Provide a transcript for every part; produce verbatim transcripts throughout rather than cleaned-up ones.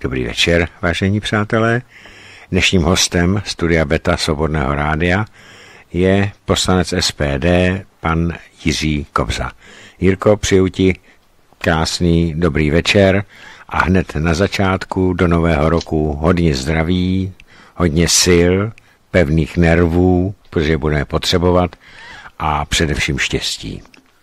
Dobrý večer, vážení přátelé. Dnešním hostem studia Beta Svobodného rádia je poslanec S P D, pan Jiří Kobza. Jirko, přeju ti krásný dobrý večer a hned na začátku do nového roku hodně zdraví, hodně sil, pevných nervů, protože budeme potřebovat, a především štěstí.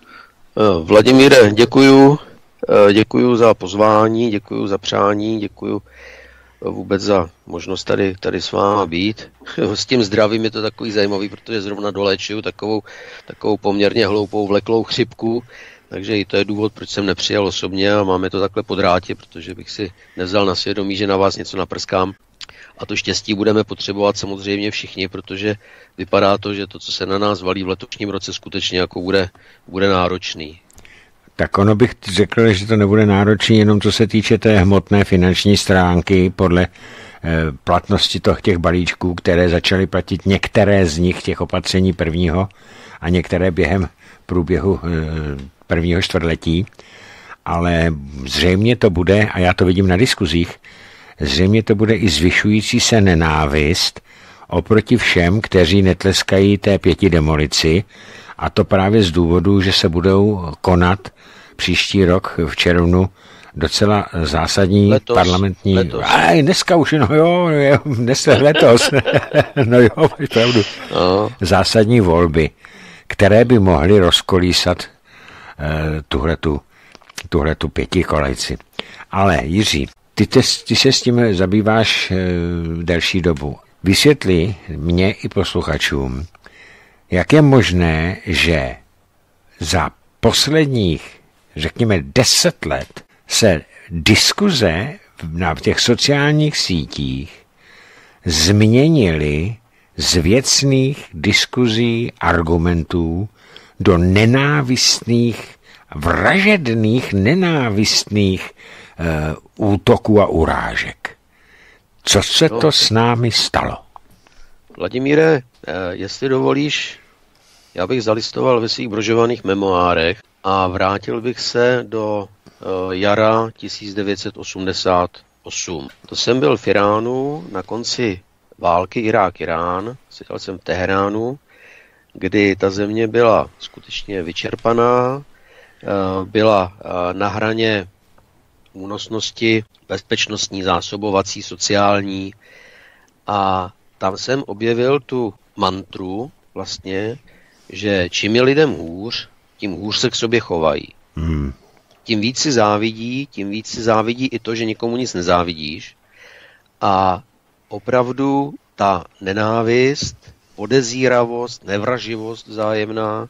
Vladimíre, děkuju. Děkuju za pozvání, děkuju za přání, děkuju vůbec za možnost tady, tady s váma být. S tím zdravím je to takový zajímavý, protože zrovna doléčuju takovou, takovou poměrně hloupou vleklou chřipku, takže i to je důvod, proč jsem nepřijel osobně a máme to takhle po drátě, protože bych si nevzal na svědomí, že na vás něco naprskám. A to štěstí budeme potřebovat samozřejmě všichni, protože vypadá to, že to, co se na nás valí v letošním roce, skutečně jako bude, bude náročný. Tak ono bych řekl, že to nebude náročný, jenom co se týče té hmotné finanční stránky podle e, platnosti toho, těch balíčků, které začaly platit, některé z nich, těch opatření prvního a některé během průběhu e, prvního čtvrtletí, ale zřejmě to bude, a já to vidím na diskuzích, zřejmě to bude i zvyšující se nenávist oproti všem, kteří netleskají té pěti demolici, a to právě z důvodu, že se budou konat příští rok v červnu docela zásadní letos, parlamentní... Letos. Aj, dneska už, no jo, jo dnes letos. No jo, máš pravdu. No. Zásadní volby, které by mohly rozkolísat eh, tuhletu, tuhletu pětikolejci. Ale Jiří, ty, te, ty se s tím zabýváš eh, delší dobu. Vysvětli mě i posluchačům, jak je možné, že za posledních, řekněme, deset let se diskuze na těch sociálních sítích změnily z věcných diskuzí, argumentů do nenávistných, vražedných, nenávistných uh, útoků a urážek. Co se to s námi stalo? Vladimíre, jestli dovolíš, já bych zalistoval ve svých brožovaných memoárech a vrátil bych se do jara tisíc devět set osmdesát osm. To jsem byl v Iránu na konci války Irák-Irán, seděl jsem v Teheránu, kdy ta země byla skutečně vyčerpaná, byla na hraně únosnosti, bezpečnostní, zásobovací, sociální, a tam jsem objevil tu mantru vlastně, že čím je lidem hůř, tím hůř se k sobě chovají. Hmm. Tím víc si závidí, tím víc si závidí i to, že nikomu nic nezávidíš. A opravdu ta nenávist, podezíravost, nevraživost vzájemná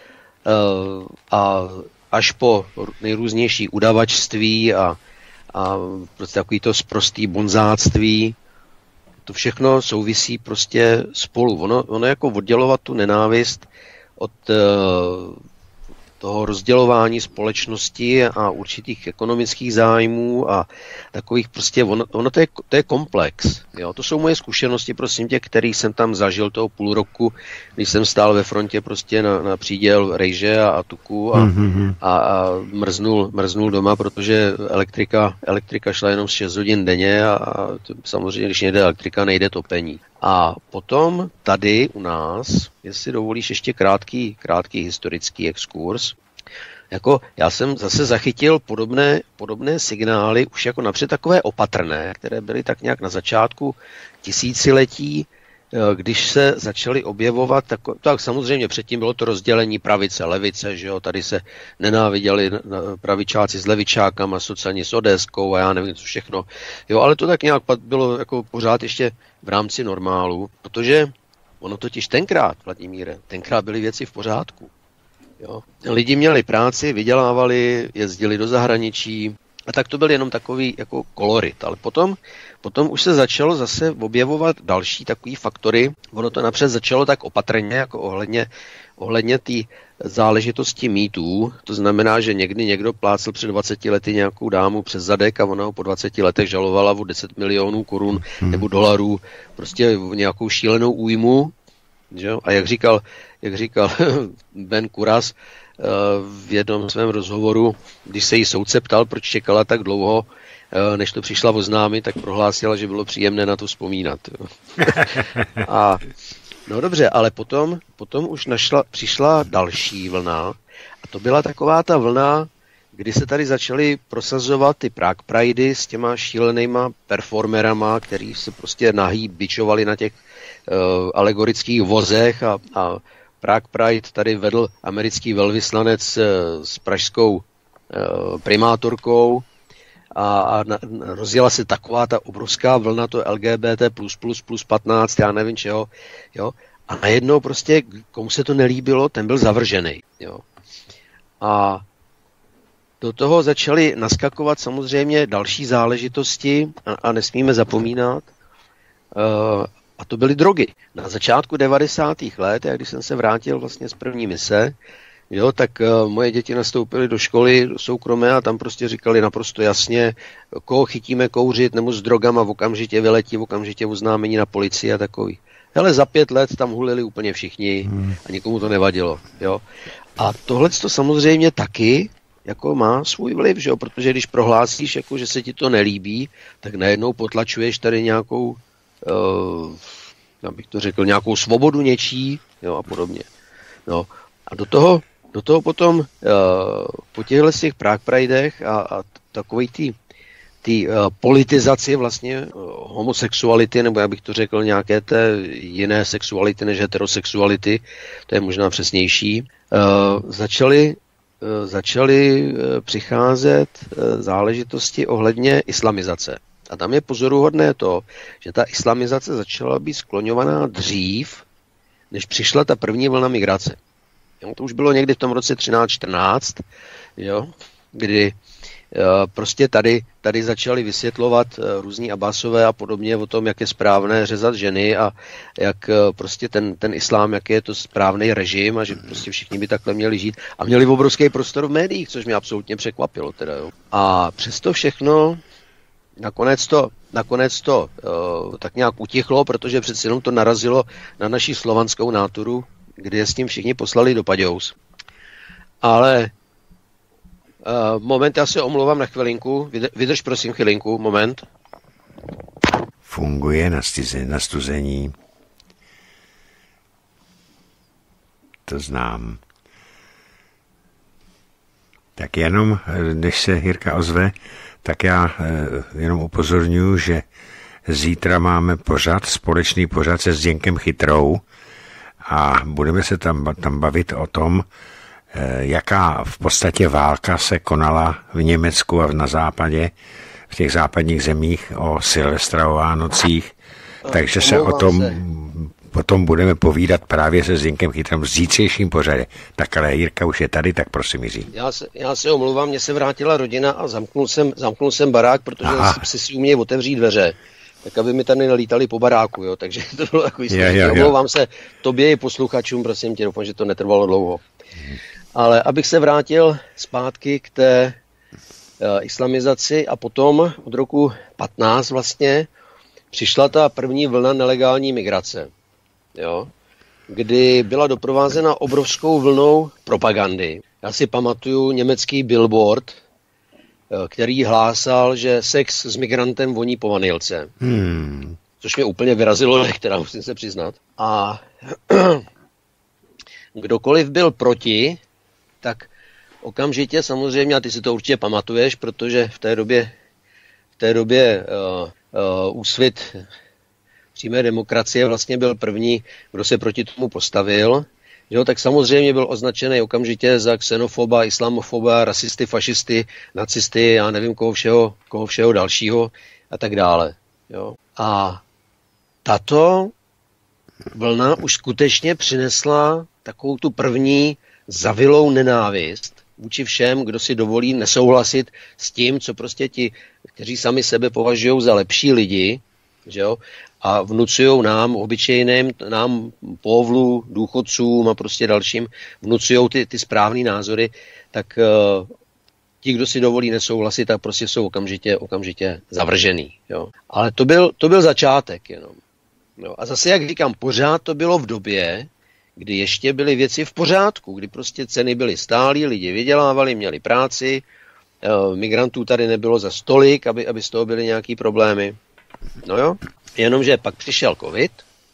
a až po nejrůznější udavačství a, a prostě takový to sprostý bonzáctví, to všechno souvisí prostě spolu. Ono, ono jako oddělovat tu nenávist od uh, toho rozdělování společnosti a určitých ekonomických zájmů a takových prostě, ono, ono to, je, to je komplex. Jo? To jsou moje zkušenosti, prosím tě, který jsem tam zažil toho půl roku, když jsem stál ve frontě prostě na, na příděl rejže a, a tuku a, mm-hmm. a, a mrznul, mrznul doma, protože elektrika, elektrika šla jenom z šest hodin denně a, a to, samozřejmě, když nejde elektrika, nejde topení. A potom tady u nás, jestli dovolíš ještě krátký, krátký historický exkurs, jako já jsem zase zachytil podobné, podobné signály, už jako napřed takové opatrné, které byly tak nějak na začátku tisíciletí, když se začaly objevovat, tak, tak samozřejmě předtím bylo to rozdělení pravice, levice, že jo, tady se nenáviděli pravičáci s levičákama, sociální s odéskou a já nevím co všechno, jo, ale to tak nějak bylo jako pořád ještě v rámci normálu, protože ono totiž tenkrát, Vladimíre, tenkrát byly věci v pořádku, jo. Lidi měli práci, vydělávali, jezdili do zahraničí, a tak to byl jenom takový jako kolorit, ale potom, potom už se začalo zase objevovat další takový faktory. Ono to napřed začalo tak opatrně, jako ohledně, ohledně té záležitosti mýtů. To znamená, že někdy někdo plácel před dvaceti lety nějakou dámu přes zadek a ona ho po dvaceti letech žalovala o deset milionů korun nebo dolarů, prostě nějakou šílenou újmu. Že? A jak říkal, jak říkal Ben Kuras v jednom svém rozhovoru, když se jí soudce ptal, proč čekala tak dlouho než to přišla oznámit, tak prohlásila, že bylo příjemné na to vzpomínat. Jo. A no dobře, ale potom, potom už našla, přišla další vlna a to byla taková ta vlna, kdy se tady začaly prosazovat ty Prague Pridey s těma šílenýma performerama, který se prostě nahý bičovali na těch uh, alegorických vozech a, a Prague Pride tady vedl americký velvyslanec uh, s pražskou uh, primátorkou a, a na, rozjela se taková ta obrovská vlna, to L G B T plus plus plus patnáct, já nevím čeho, jo. A najednou prostě, komu se to nelíbilo, ten byl zavržený, jo. A do toho začaly naskakovat samozřejmě další záležitosti a, a nesmíme zapomínat. Uh, a to byly drogy. Na začátku devadesátých let, jak když jsem se vrátil vlastně z první mise, jo, tak uh, moje děti nastoupily do školy do soukromé a tam prostě říkali naprosto jasně, koho chytíme kouřit nebo s drogama, v okamžitě vyletí, v okamžitě oznámení na policii a takový. Hele, za pět let tam hulili úplně všichni a nikomu to nevadilo. Jo. A tohle to samozřejmě taky jako má svůj vliv, že jo? Protože když prohlásíš, jako, že se ti to nelíbí, tak najednou potlačuješ tady nějakou, uh, já bych to řekl, nějakou svobodu něčí, jo, a podobně. No. A do toho, do toho potom uh, po těchto těch Prague Pridech a, a takovej ty ty uh, politizaci vlastně uh, homosexuality, nebo já bych to řekl nějaké té jiné sexuality než heterosexuality, to je možná přesnější, uh, začaly začaly přicházet záležitosti ohledně islamizace. A tam je pozoruhodné to, že ta islamizace začala být skloňovaná dřív, než přišla ta první vlna migrace. Jo, to už bylo někdy v tom roce třináct čtrnáct, jo, kdy prostě tady, tady začali vysvětlovat různí Abbasové a podobně o tom, jak je správné řezat ženy a jak prostě ten, ten islám, jak je to správný režim a že prostě všichni by takhle měli žít a měli obrovský prostor v médiích, což mě absolutně překvapilo. Teda, jo. A přesto všechno nakonec to, nakonec to uh, tak nějak utichlo, protože přeci jenom to narazilo na naši slovanskou náturu, kdy je s tím všichni poslali do Paďous. Ale Uh, moment, já se omlouvám na chvilinku. Vydrž prosím chvilinku, moment. Funguje na, stize, na stuzení. To znám. Tak jenom, než se Jirka ozve, tak já uh, jenom upozorňuji, že zítra máme pořad, společný pořad se Zděnkem Chytrou a budeme se tam, tam bavit o tom, jaká v podstatě válka se konala v Německu a na západě, v těch západních zemích o Silvestra, o Vánocích. Takže se o tom se. potom budeme povídat právě se Zdenkem Chytrem v zítřejším pořadě. Tak ale Jirka už je tady, tak prosím Jiří. Já se, já se omlouvám, mně se vrátila rodina a zamknul jsem, zamknul jsem barák, protože si si umějí otevřít dveře. Tak aby mi tady nelítali po baráku, jo. Takže to bylo takový složitý. Omlouvám se tobě i posluchačům, prosím tě, doufám, že to netrvalo dlouho. Hmm. Ale abych se vrátil zpátky k té uh, islamizaci a potom od roku patnáct vlastně přišla ta první vlna nelegální migrace, jo, kdy byla doprovázena obrovskou vlnou propagandy. Já si pamatuju německý billboard, uh, který hlásal, že sex s migrantem voní po vanilce. Hmm. Což mě úplně vyrazilo, která musím se přiznat. A kdokoliv byl proti, tak okamžitě samozřejmě, a ty si to určitě pamatuješ, protože v té době, v té době uh, uh, Úsvit přímé demokracie vlastně byl první, kdo se proti tomu postavil, jo, tak samozřejmě byl označený okamžitě za xenofoba, islamofoba, rasisty, fašisty, nacisty, já nevím koho všeho, koho všeho dalšího a tak dále. Jo. A tato vlna už skutečně přinesla takovou tu první zavilou nenávist vůči všem, kdo si dovolí nesouhlasit s tím, co prostě ti, kteří sami sebe považují za lepší lidi, že jo, a vnucují nám, obyčejným, nám povlu, důchodcům a prostě dalším, vnucují ty, ty správné názory, tak uh, ti, kdo si dovolí nesouhlasit, tak prostě jsou okamžitě, okamžitě zavržený. Jo. Ale to byl, to byl začátek jenom. Jo. A zase, jak říkám, pořád to bylo v době, kdy ještě byly věci v pořádku, kdy prostě ceny byly stálí, lidi vydělávali, měli práci, migrantů tady nebylo za stolik, aby, aby z toho byly nějaký problémy. No jo, jenomže pak přišel covid,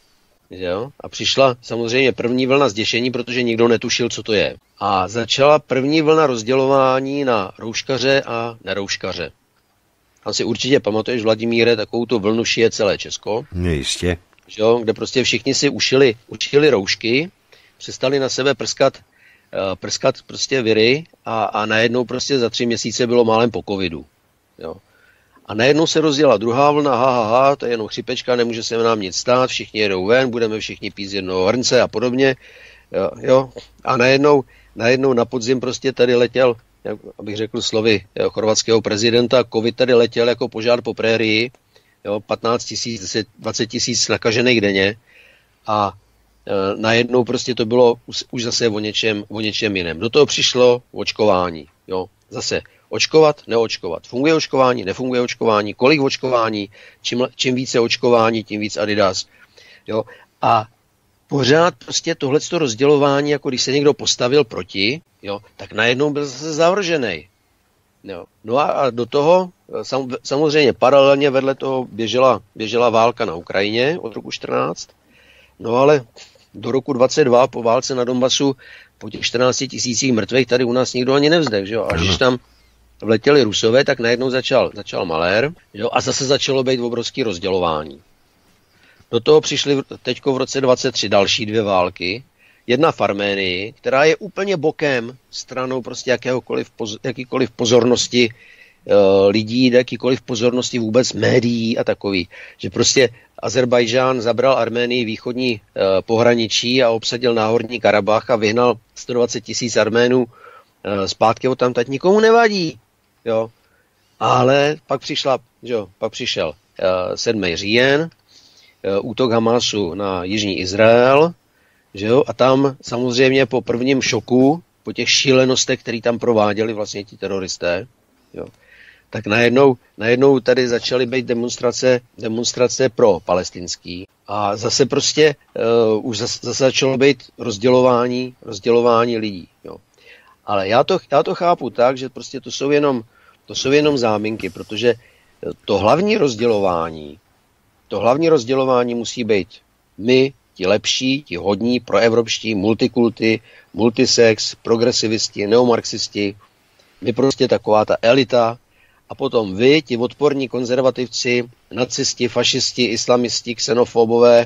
jo, a přišla samozřejmě první vlna zděšení, protože nikdo netušil, co to je. A začala první vlna rozdělování na rouškaře a nerouškaře. Tam si určitě pamatuješ, Vladimíre, takovou tu vlnu šije celé Česko. No jistě. Jo, kde prostě všichni si ušili, ušili roušky, přestali na sebe prskat, uh, prskat prostě viry a, a najednou prostě za tři měsíce bylo málem po covidu. Jo. A najednou se rozděla druhá vlna, ha, ha, ha, to je jenom chřipečka, nemůže se nám nic stát, všichni jedou ven, budeme všichni pít z jednoho hrnce a podobně. Jo, jo. A najednou, najednou na podzim prostě tady letěl, jak, abych řekl slovy jo, chorvatského prezidenta, covid tady letěl jako požár po prérii, jo, patnáct tisíc, dvacet tisíc nakažených denně a e, najednou prostě to bylo už, už zase o něčem, o něčem jiném. Do toho přišlo očkování, jo, zase očkovat, neočkovat. Funguje očkování, nefunguje očkování, kolik očkování, čím, čím více očkování, tím víc Adidas. Jo? A pořád prostě tohleto rozdělování, jako když se někdo postavil proti, jo, tak najednou byl zase zavržený. Jo. No a, a do toho sam, samozřejmě paralelně vedle toho běžela, běžela válka na Ukrajině od roku čtrnáct. No ale do roku dvacet dva po válce na Donbasu, po těch čtrnácti tisících mrtvých tady u nás nikdo ani nevzdech. Že jo? A když tam vletěli Rusové, tak najednou začal, začal malér, jo? A zase začalo být obrovské rozdělování. Do toho přišly teďko v roce dvacet tři další dvě války. Jedna v Arménii, která je úplně bokem, stranou prostě jakéhokoliv, jakýkoliv pozornosti e, lidí, jakýkoliv pozornosti vůbec médií a takový. Že prostě Azerbajdžán zabral Arménii východní e, pohraničí a obsadil náhorní Karabach a vyhnal sto dvacet tisíc Arménů e, zpátky od tam, tak nikomu nevadí. Jo. Ale pak, přišla, jo, pak přišel e, sedmý říjen, e, útok Hamasu na jižní Izrael, že jo? A tam samozřejmě po prvním šoku, po těch šílenostech, které tam prováděli vlastně ti teroristé, jo? Tak najednou, najednou tady začaly být demonstrace, demonstrace pro palestinský. A zase prostě uh, už zase, zase začalo být rozdělování, rozdělování lidí. Jo? Ale já to, já to chápu tak, že prostě to jsou jenom, to jsou jenom záminky, protože to hlavní rozdělování, to hlavní rozdělování musí být my, ti lepší, ti hodní, proevropští, multikulty, multisex, progresivisti, neomarxisti, my prostě taková ta elita a potom vy, ti odporní konzervativci, nacisti, fašisti, islamisti, xenofobové,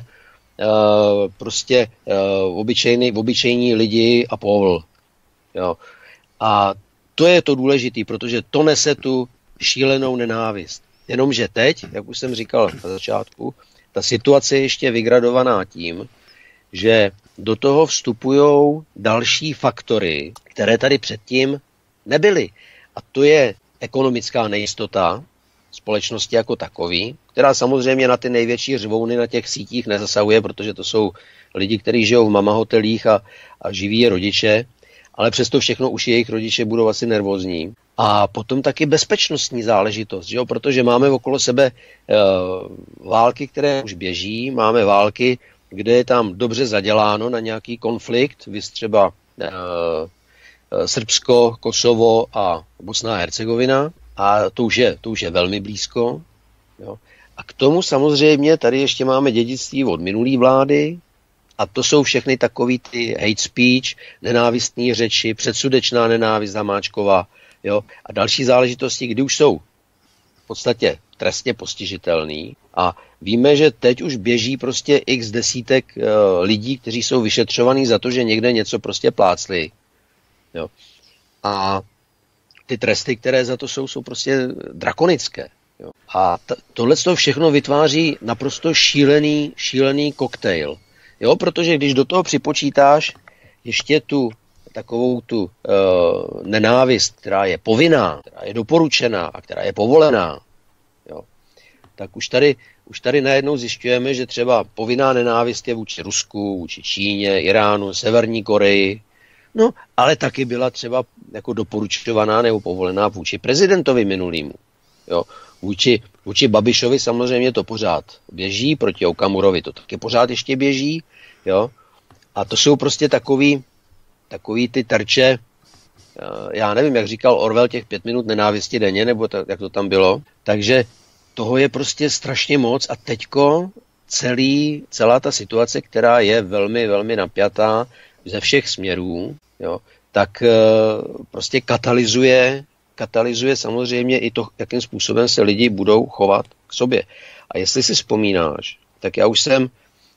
prostě obyčejní, obyčejní lidi a povl. Jo. A to je to důležité, protože to nese tu šílenou nenávist. Jenomže teď, jak už jsem říkal na začátku, ta situace je ještě vygradovaná tím, že do toho vstupují další faktory, které tady předtím nebyly. A to je ekonomická nejistota společnosti jako takový, která samozřejmě na ty největší řvouny na těch sítích nezasahuje, protože to jsou lidi, kteří žijou v mamahotelích a, a živí je rodiče, ale přesto všechno už jejich rodiče budou asi nervózní. A potom taky bezpečnostní záležitost, že jo? Protože máme okolo sebe e, války, které už běží, máme války, kde je tam dobře zaděláno na nějaký konflikt, vys třeba e, e, Srbsko, Kosovo a Bosna a Hercegovina, a to už je, to už je velmi blízko. Jo? A k tomu samozřejmě tady ještě máme dědictví od minulý vlády, a to jsou všechny takový ty hate speech, nenávistní řeči, předsudečná nenávist Hamáčkova, jo, a další záležitosti, kdy už jsou v podstatě trestně postižitelný. A víme, že teď už běží prostě x desítek uh, lidí, kteří jsou vyšetřovaní za to, že někde něco prostě plácli. Jo. A ty tresty, které za to jsou, jsou prostě drakonické. Jo. A t- tohle všechno vytváří naprosto šílený, šílený koktejl. Jo, protože když do toho připočítáš ještě tu takovou tu uh, nenávist, která je povinná, která je doporučená a která je povolená, jo, tak už tady, už tady najednou zjišťujeme, že třeba povinná nenávist je vůči Rusku, vůči Číně, Iránu, Severní Koreji, no, ale taky byla třeba jako doporučovaná nebo povolená vůči prezidentovi minulýmu. Jo. Vůči, vůči Babišovi samozřejmě to pořád běží, proti Okamurovi to taky pořád ještě běží, jo. A to jsou prostě takový, takový ty terče, já nevím, jak říkal Orwell, těch pět minut nenávisti denně, nebo tak, jak to tam bylo. Takže toho je prostě strašně moc a teďko celý, celá ta situace, která je velmi, velmi napjatá ze všech směrů, jo, tak e, prostě katalyzuje, katalyzuje samozřejmě i to, jakým způsobem se lidi budou chovat k sobě. A jestli si vzpomínáš, tak já už jsem,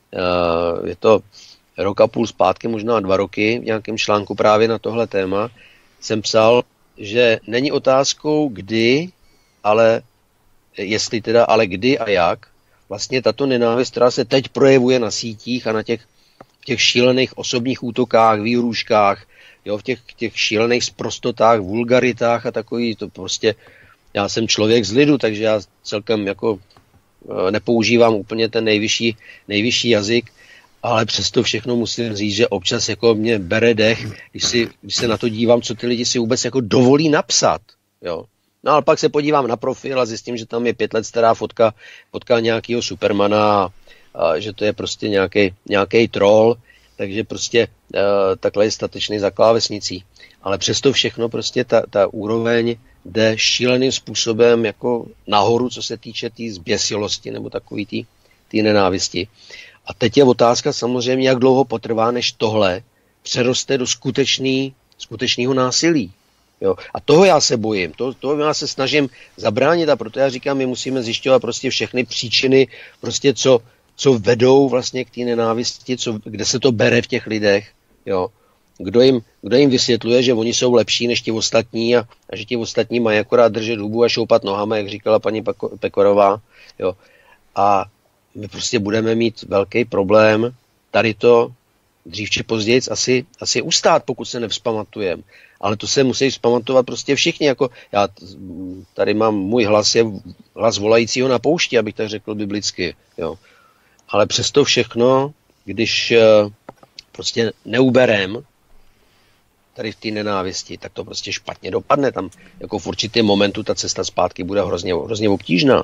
e, je to rok a půl zpátky, možná dva roky, v nějakém článku právě na tohle téma, jsem psal, že není otázkou kdy, ale jestli teda, ale kdy a jak, vlastně tato nenávist, která se teď projevuje na sítích a na těch, těch šílených osobních útokách, výhrůžkách, jo, v těch, těch šílených sprostotách, vulgaritách a takový, to prostě, já jsem člověk z lidu, takže já celkem jako nepoužívám úplně ten nejvyšší, nejvyšší jazyk, ale přesto všechno musím říct, že občas jako mě bere dech, když, si, když se na to dívám, co ty lidi si vůbec jako dovolí napsat, jo. No ale pak se podívám na profil a zjistím, že tam je pět let stará fotka, fotka nějakého Supermana, a že to je prostě nějaký, nějaký troll, takže prostě uh, takhle je statečný za klávesnicí. Ale přesto všechno prostě ta, ta úroveň jde šíleným způsobem jako nahoru, co se týče té tý zběsilosti nebo takový té tý nenávisti. A teď je otázka samozřejmě, jak dlouho potrvá, než tohle přeroste do skutečný, skutečného násilí. Jo. A toho já se bojím, to, toho já se snažím zabránit a proto já říkám, my musíme zjišťovat prostě všechny příčiny, prostě co, co vedou vlastně k té nenávisti, co, kde se to bere v těch lidech, jo. Kdo jim, kdo jim vysvětluje, že oni jsou lepší než ti ostatní a, a že ti ostatní mají akorát držet hubu a šoupat nohama, jak říkala paní Pekorová, jo. A my prostě budeme mít velký problém tady to dřív či později asi, asi ustát, pokud se nevzpamatujeme. Ale to se musí vzpamatovat prostě všichni. Jako já tady mám, můj hlas je hlas volajícího na poušti, abych tak řekl biblicky. Jo. Ale přesto všechno, když prostě neuberem tady v té nenávisti, tak to prostě špatně dopadne. Tam jako v určitém momentu ta cesta zpátky bude hrozně, hrozně obtížná.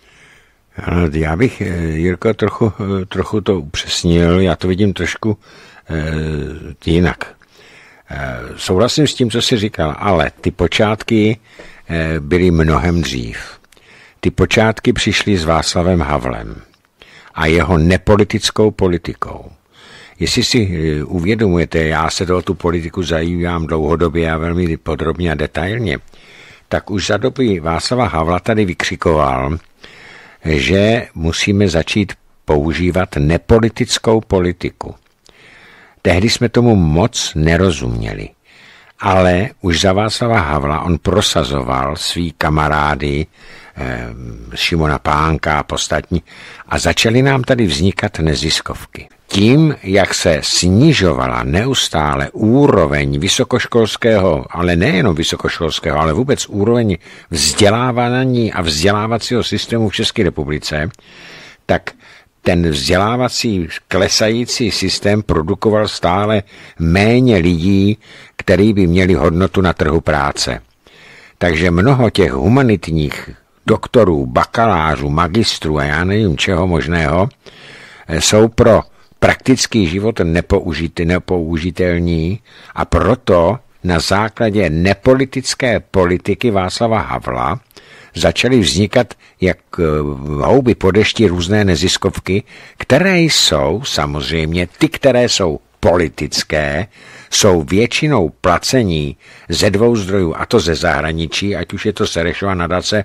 Já bych, Jirko, trochu, trochu to upřesnil, já to vidím trošku eh, jinak. Eh, souhlasím s tím, co jsi říkal, ale ty počátky eh, byly mnohem dřív. Ty počátky přišly s Václavem Havlem a jeho nepolitickou politikou. Jestli si uvědomujete, já se do tu politiku zajímám dlouhodobě a velmi podrobně a detailně, tak už za doby Václava Havla tady vykřikoval, že musíme začít používat nepolitickou politiku. Tehdy jsme tomu moc nerozuměli, ale už za Václava Havla on prosazoval svý kamarády, eh, Šimona Pánka a ostatní a začaly nám tady vznikat neziskovky. Tím, jak se snižovala neustále úroveň vysokoškolského, ale nejenom vysokoškolského, ale vůbec úroveň vzdělávání a vzdělávacího systému v České republice, tak ten vzdělávací klesající systém produkoval stále méně lidí, který by měli hodnotu na trhu práce. Takže mnoho těch humanitních doktorů, bakalářů, magistrů a já nevím čeho možného, jsou pro praktický život nepoužit, nepoužitelní a proto na základě nepolitické politiky Václava Havla začaly vznikat jak houby po dešti různé neziskovky, které jsou samozřejmě, ty, které jsou politické, jsou většinou placení ze dvou zdrojů, a to ze zahraničí, ať už je to Serešova nadace,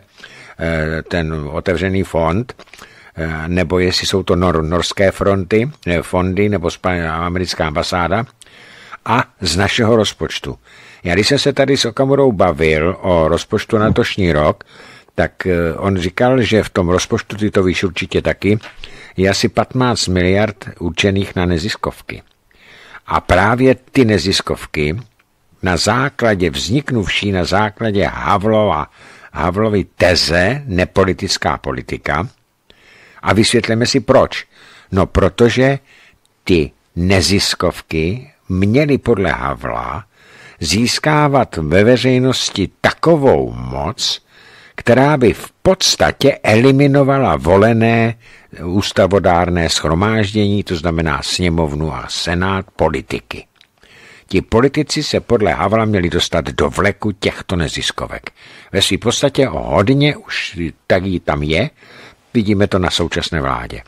ten otevřený fond, nebo jestli jsou to nor, norské fronty, fondy, nebo americká ambasáda, a z našeho rozpočtu. Já když jsem se tady s Okamurou bavil o rozpočtu na letošní rok, tak on říkal, že v tom rozpočtu, ty to víš určitě taky, je asi patnáct miliard určených na neziskovky. A právě ty neziskovky na základě, vzniknuvší na základě Havlova, Havlovy teze, nepolitická politika. A vysvětlíme si proč. No protože ty neziskovky měly podle Havla získávat ve veřejnosti takovou moc, která by v podstatě eliminovala volené ústavodárné shromáždění, to znamená sněmovnu a senát, politiky. Ti politici se podle Havla měli dostat do vleku těchto neziskovek. Ve své podstatě hodně už taky tam je, vidíme to na současné vládě.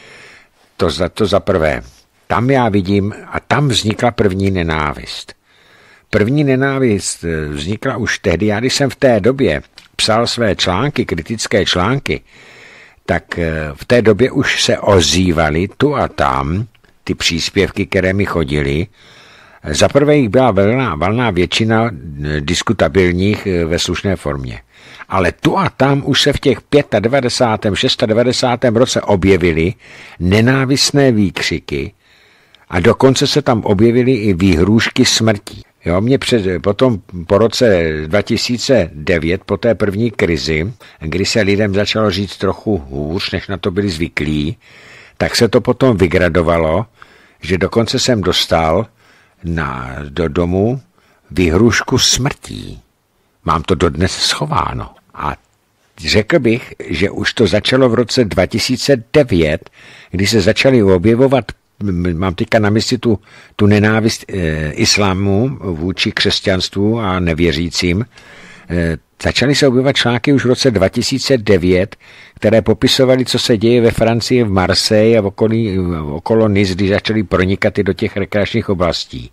To za, to za prvé. Tam já vidím, a tam vznikla první nenávist. První nenávist vznikla už tehdy, já když jsem v té době psal své články, kritické články, tak v té době už se ozývaly tu a tam ty příspěvky, které mi chodily. Za prvé jich byla valná, valná většina diskutabilních ve slušné formě. Ale tu a tam už se v těch devadesátém pátém, devadesátém šestém roce objevily nenávistné výkřiky a dokonce se tam objevily i výhrůžky smrtí. Jo, mě před, potom po roce dva tisíce devět, po té první krizi, kdy se lidem začalo říct trochu hůř, než na to byli zvyklí, tak se to potom vygradovalo, že dokonce jsem dostal na, do domu výhrůžku smrtí. Mám to dodnes schováno. A řekl bych, že už to začalo v roce dva tisíce devět, kdy se začaly objevovat, mám teďka na mysli tu, tu nenávist e, islámu vůči křesťanstvu a nevěřícím, e, začaly se objevovat články už v roce dva tisíce devět, které popisovaly, co se děje ve Francii, v Marseille a v okolí, okolo Nice, když začaly pronikat i do těch rekreačních oblastí.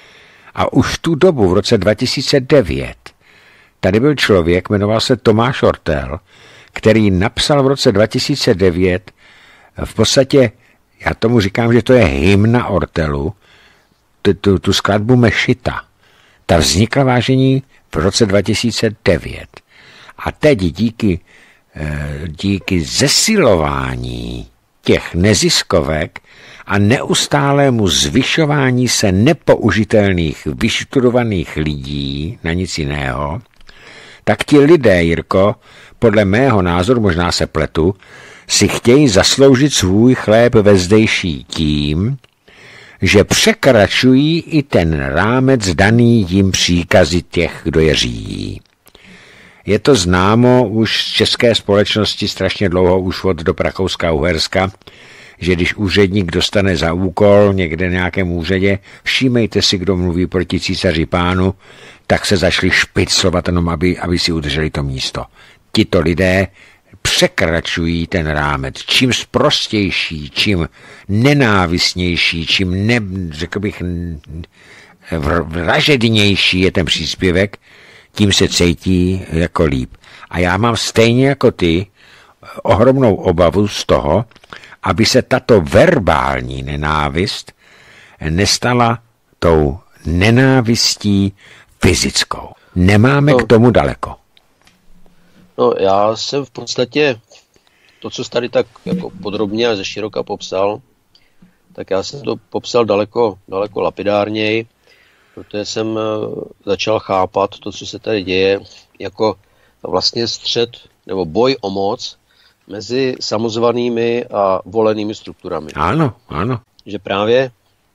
A už v tu dobu, v roce dva tisíce devět, tady byl člověk, jmenoval se Tomáš Ortel, který napsal v roce dva tisíce devět v podstatě, já tomu říkám, že to je hymna Ortelu, tu, tu, tu skladbu Mešita. Ta vznikla, vážení, v roce dva tisíce devět. A teď díky, díky zesilování těch neziskovek a neustálému zvyšování se nepoužitelných, vyštudovaných lidí na nic jiného, tak ti lidé, Jirko, podle mého názoru, možná se pletu, si chtějí zasloužit svůj chléb ve zdejší tím, že překračují i ten rámec daný jim příkazy těch, kdo je řídí. Je to známo už z české společnosti strašně dlouho, už od do Rakouska-Uherska, že když úředník dostane za úkol někde v nějakém úřadě, všímejte si, kdo mluví proti císaři pánu, tak se zašli špiclovat jenom, aby, aby si udrželi to místo. Tito lidé překračují ten rámec. Čím sprostější, čím nenávistnější, čím, ne, řekl bych, vražednější je ten příspěvek, tím se cítí jako líp. A já mám stejně jako ty ohromnou obavu z toho, aby se tato verbální nenávist nestala tou nenávistí fyzickou. Nemáme no, k tomu daleko. No, já jsem v podstatě to, co jsi tady tak jako podrobně a zeširoka popsal, tak já jsem to popsal daleko, daleko lapidárněji, protože jsem začal chápat to, co se tady děje, jako vlastně střet nebo boj o moc mezi samozvanými a volenými strukturami. Ano, ano. Že právě,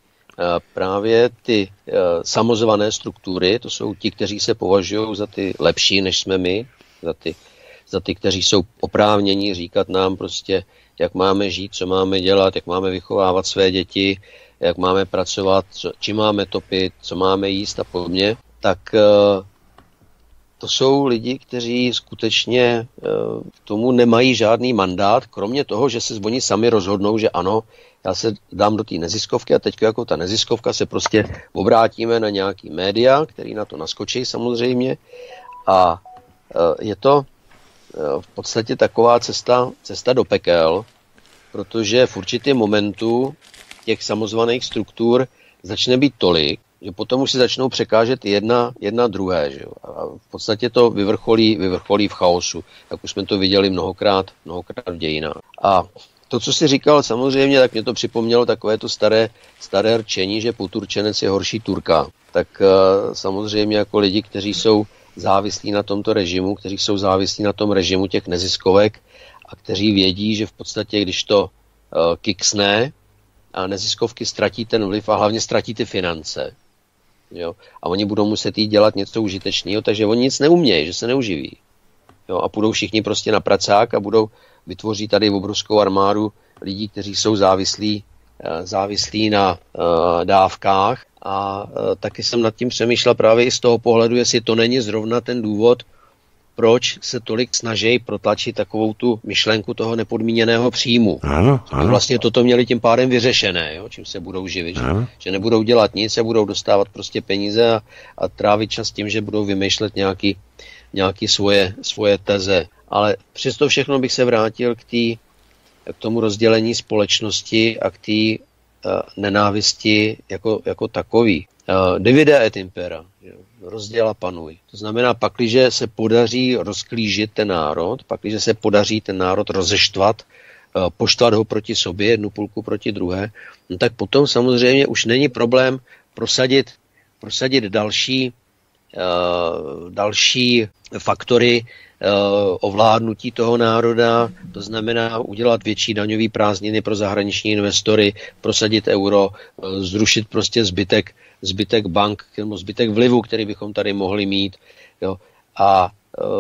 právě ty samozvané struktury, to jsou ti, kteří se považují za ty lepší, než jsme my, za ty, za ty, kteří jsou oprávnění říkat nám prostě, jak máme žít, co máme dělat, jak máme vychovávat své děti, jak máme pracovat, co, čím máme topit, co máme jíst a podobně, tak to jsou lidi, kteří skutečně k tomu nemají žádný mandát, kromě toho, že se oni sami rozhodnou, že ano, já se dám do té neziskovky a teď jako ta neziskovka se prostě obrátíme na nějaký média, který na to naskočí samozřejmě a je to v podstatě taková cesta, cesta do pekel, protože v určitém momentu těch samozvaných struktur začne být tolik, že potom už si začnou překážet jedna, jedna druhé. Že jo? A v podstatě to vyvrcholí, vyvrcholí v chaosu, jak už jsme to viděli mnohokrát, mnohokrát v dějinách. A to, co jsi říkal, samozřejmě, tak mě to připomnělo takové to staré, staré rčení, že poturčenec je horší Turka. Tak uh, samozřejmě jako lidi, kteří jsou závislí na tomto režimu, kteří jsou závislí na tom režimu těch neziskovek a kteří vědí, že v podstatě, když to uh, kiksne a neziskovky ztratí ten vliv a hlavně ztratí ty finance, jo, a oni budou muset jít dělat něco užitečného, takže oni nic neumějí, že se neuživí. Jo, a půjdou všichni prostě na pracák a budou vytvoří tady obrovskou armádu lidí, kteří jsou závislí, závislí na uh, dávkách A e, taky jsem nad tím přemýšlel právě i z toho pohledu, jestli to není zrovna ten důvod, proč se tolik snaží protlačit takovou tu myšlenku toho nepodmíněného příjmu. Ano, ano. Vlastně toto měli tím pádem vyřešené, jo, čím se budou živit. Že, že nebudou dělat nic, se budou dostávat prostě peníze a, a trávit čas tím, že budou vymýšlet nějaký, nějaký svoje, svoje teze. Ale přesto všechno bych se vrátil k, tý, k tomu rozdělení společnosti a k té uh, nenávisti jako, jako takový. Uh, divide et impera, jo, rozděl a panuj. To znamená, pakliže se podaří rozklížit ten národ, pakliže se podaří ten národ rozeštvat, uh, poštvat ho proti sobě, jednu půlku proti druhé, no tak potom samozřejmě už není problém prosadit, prosadit další, uh, další faktory ovládnutí toho národa, to znamená udělat větší daňový prázdniny pro zahraniční investory, prosadit euro, zrušit prostě zbytek, zbytek bank, nebo zbytek vlivu, který bychom tady mohli mít. Jo. A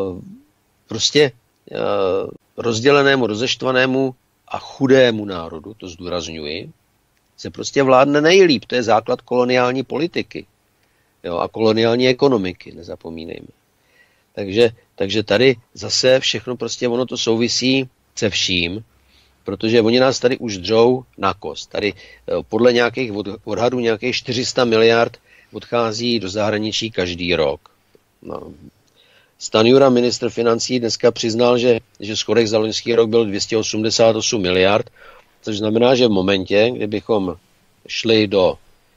prostě rozdělenému, rozeštvanému a chudému národu, to zdůrazňuji, se prostě vládne nejlíp. To je základ koloniální politiky, jo, a koloniální ekonomiky, nezapomínejme. Takže, takže tady zase všechno prostě ono to souvisí se vším, protože oni nás tady už dřou na kost. Tady podle nějakých odhadů nějakých čtyři sta miliard odchází do zahraničí každý rok. No. Stanjura, ministr financí, dneska přiznal, že, že schodek za loňský rok byl dvě stě osmdesát osm miliard, což znamená, že v momentě, kdybychom šli do